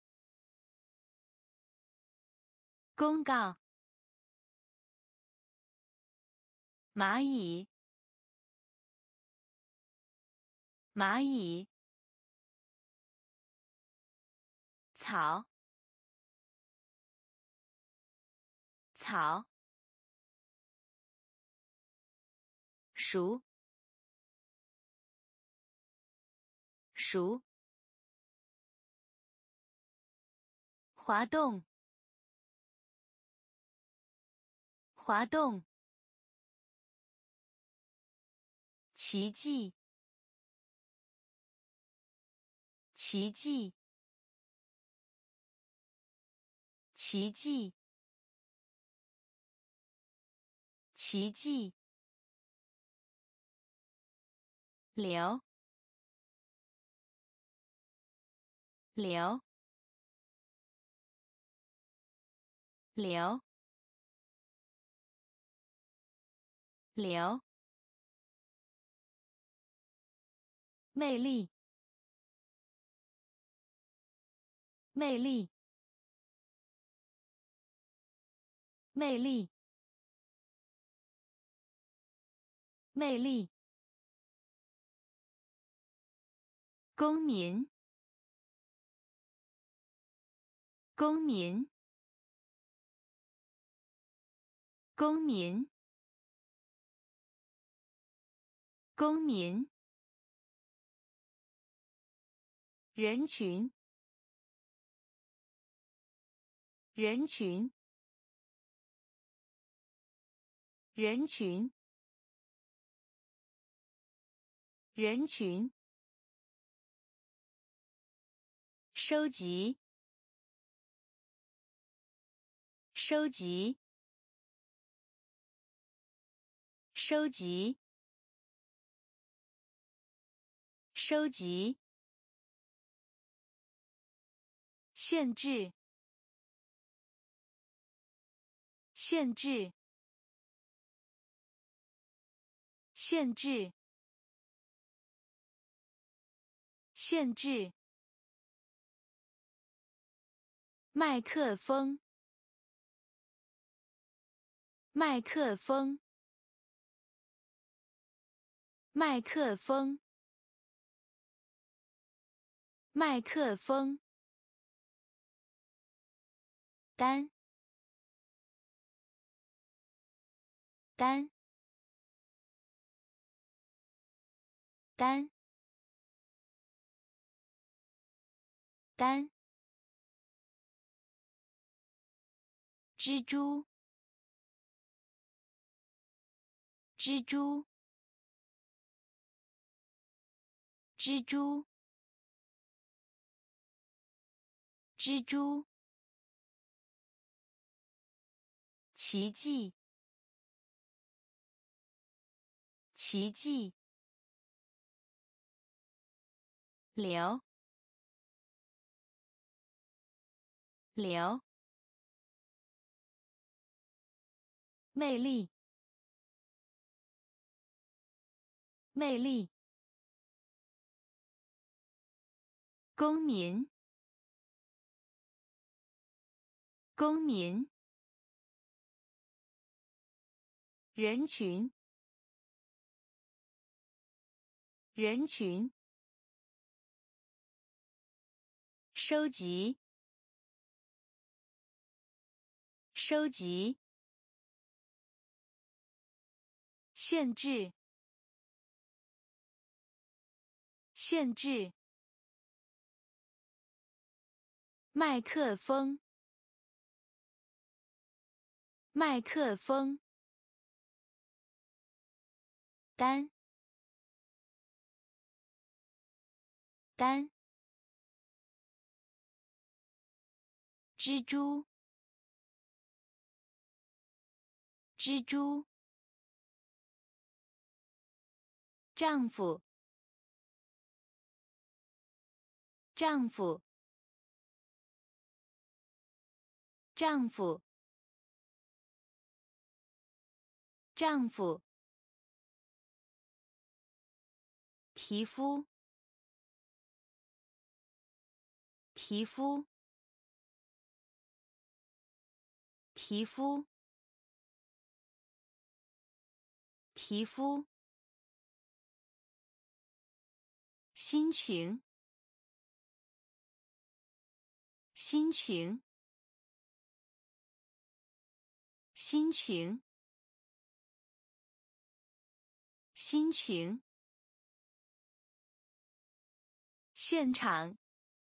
公告蚂蚁蚂蚁草草熟熟滑动滑动奇迹奇迹奇迹奇迹流流流流魅力魅力魅力魅力公民公民公民公民，人群，人群，人群，人群，收集，收集，收集，收集，限制，限制，限制，限制，麦克风，麦克风，麦克风，麦克风，单，单，单，单，蜘蛛，蜘蛛，蜘蛛，蜘蛛，奇迹，奇迹，流，流，魅力，魅力，公民，公民，人群，人群，收集，收集，限制，限制，麦克风，麦克风，单，单，蜘蛛，蜘蛛，丈夫，丈夫，丈夫，丈夫，皮肤，皮肤，皮肤，皮肤，心情，心情，心情，心情，现场，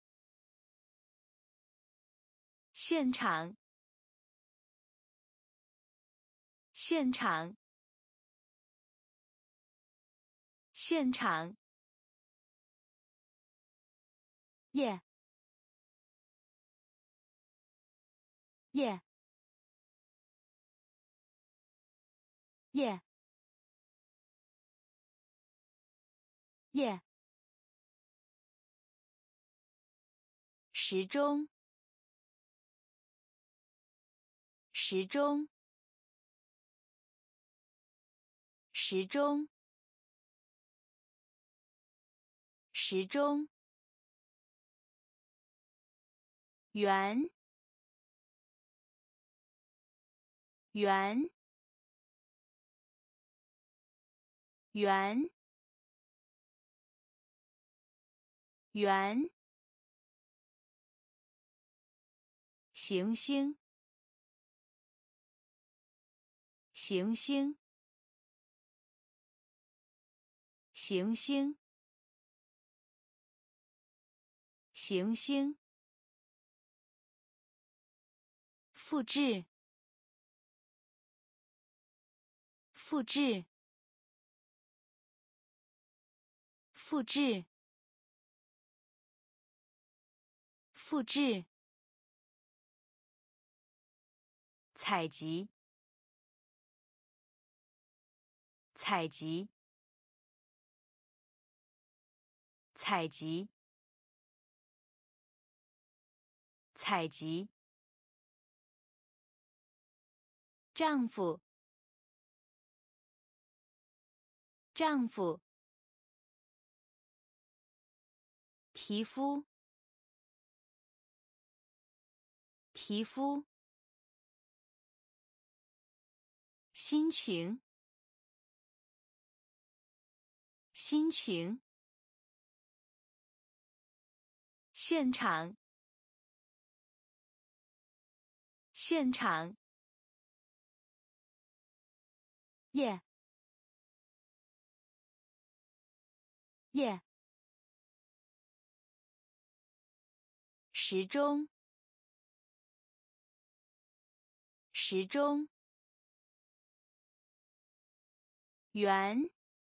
现场，现场，现场，耶，耶，耶，耶，时钟，时钟，时钟，时钟，圆，圆，圆，圆，行星，行星， 行星，行星，复制，复制，复制，复制，采集，采集，采集，采集，丈夫，丈夫，皮肤，皮肤，心情，心情，现场，现场，夜，夜，时钟，时钟，圆，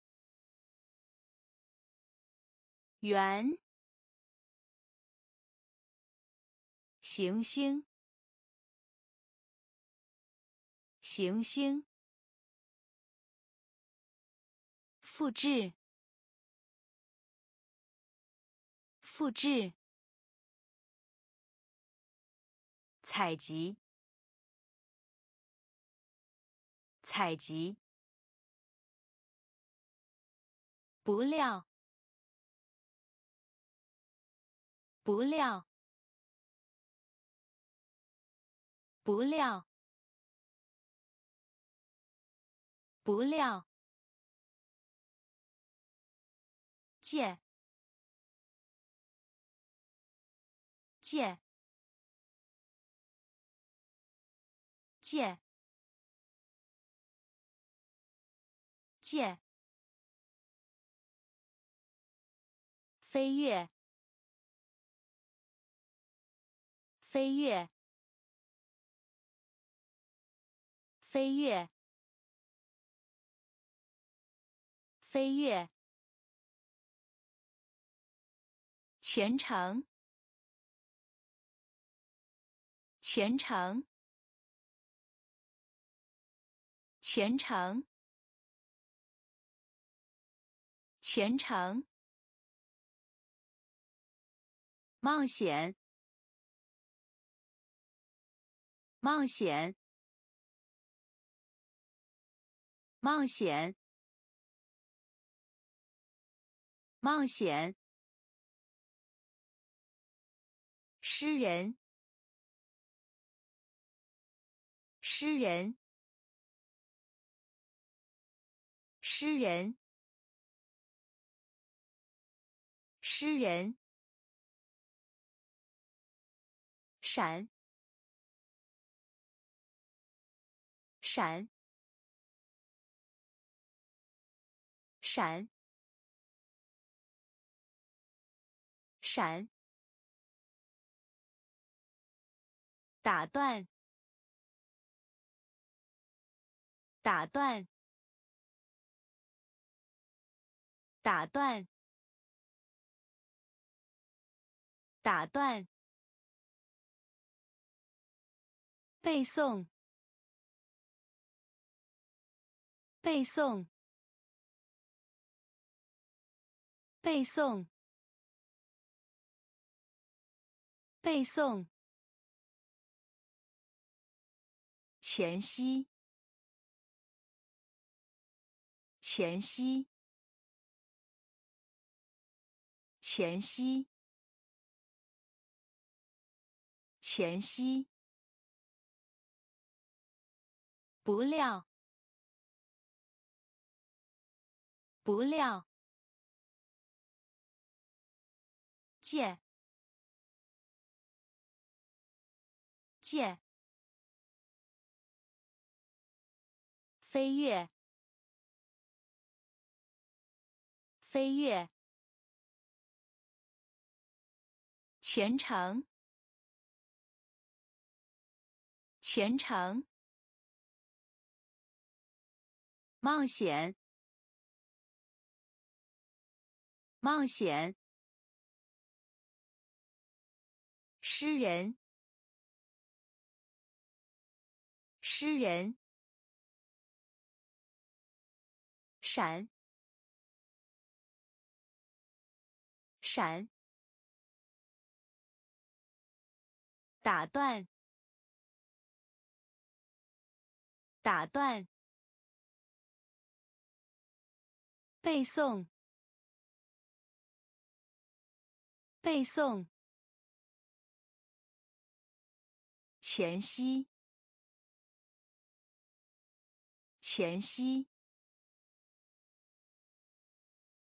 圆，行星，行星，复制，复制，采集，采集，不料，不料，不料，不料，借，借，借，借，飞跃，飞跃，飞跃，飞跃，虔诚，虔诚，虔诚，虔诚，冒险，冒险，冒险，冒险，诗人，诗人，诗人，诗人，闪，闪，闪，闪，打断，打断，打断，打断，背诵，背诵，背诵，背诵，前夕，前夕，前夕，前夕，不料，不料，借，借，飞跃， 飞跃，虔诚，虔诚，冒险，冒险，诗人，诗人，闪，闪，打断，打断，背诵，背诵，前夕，前夕，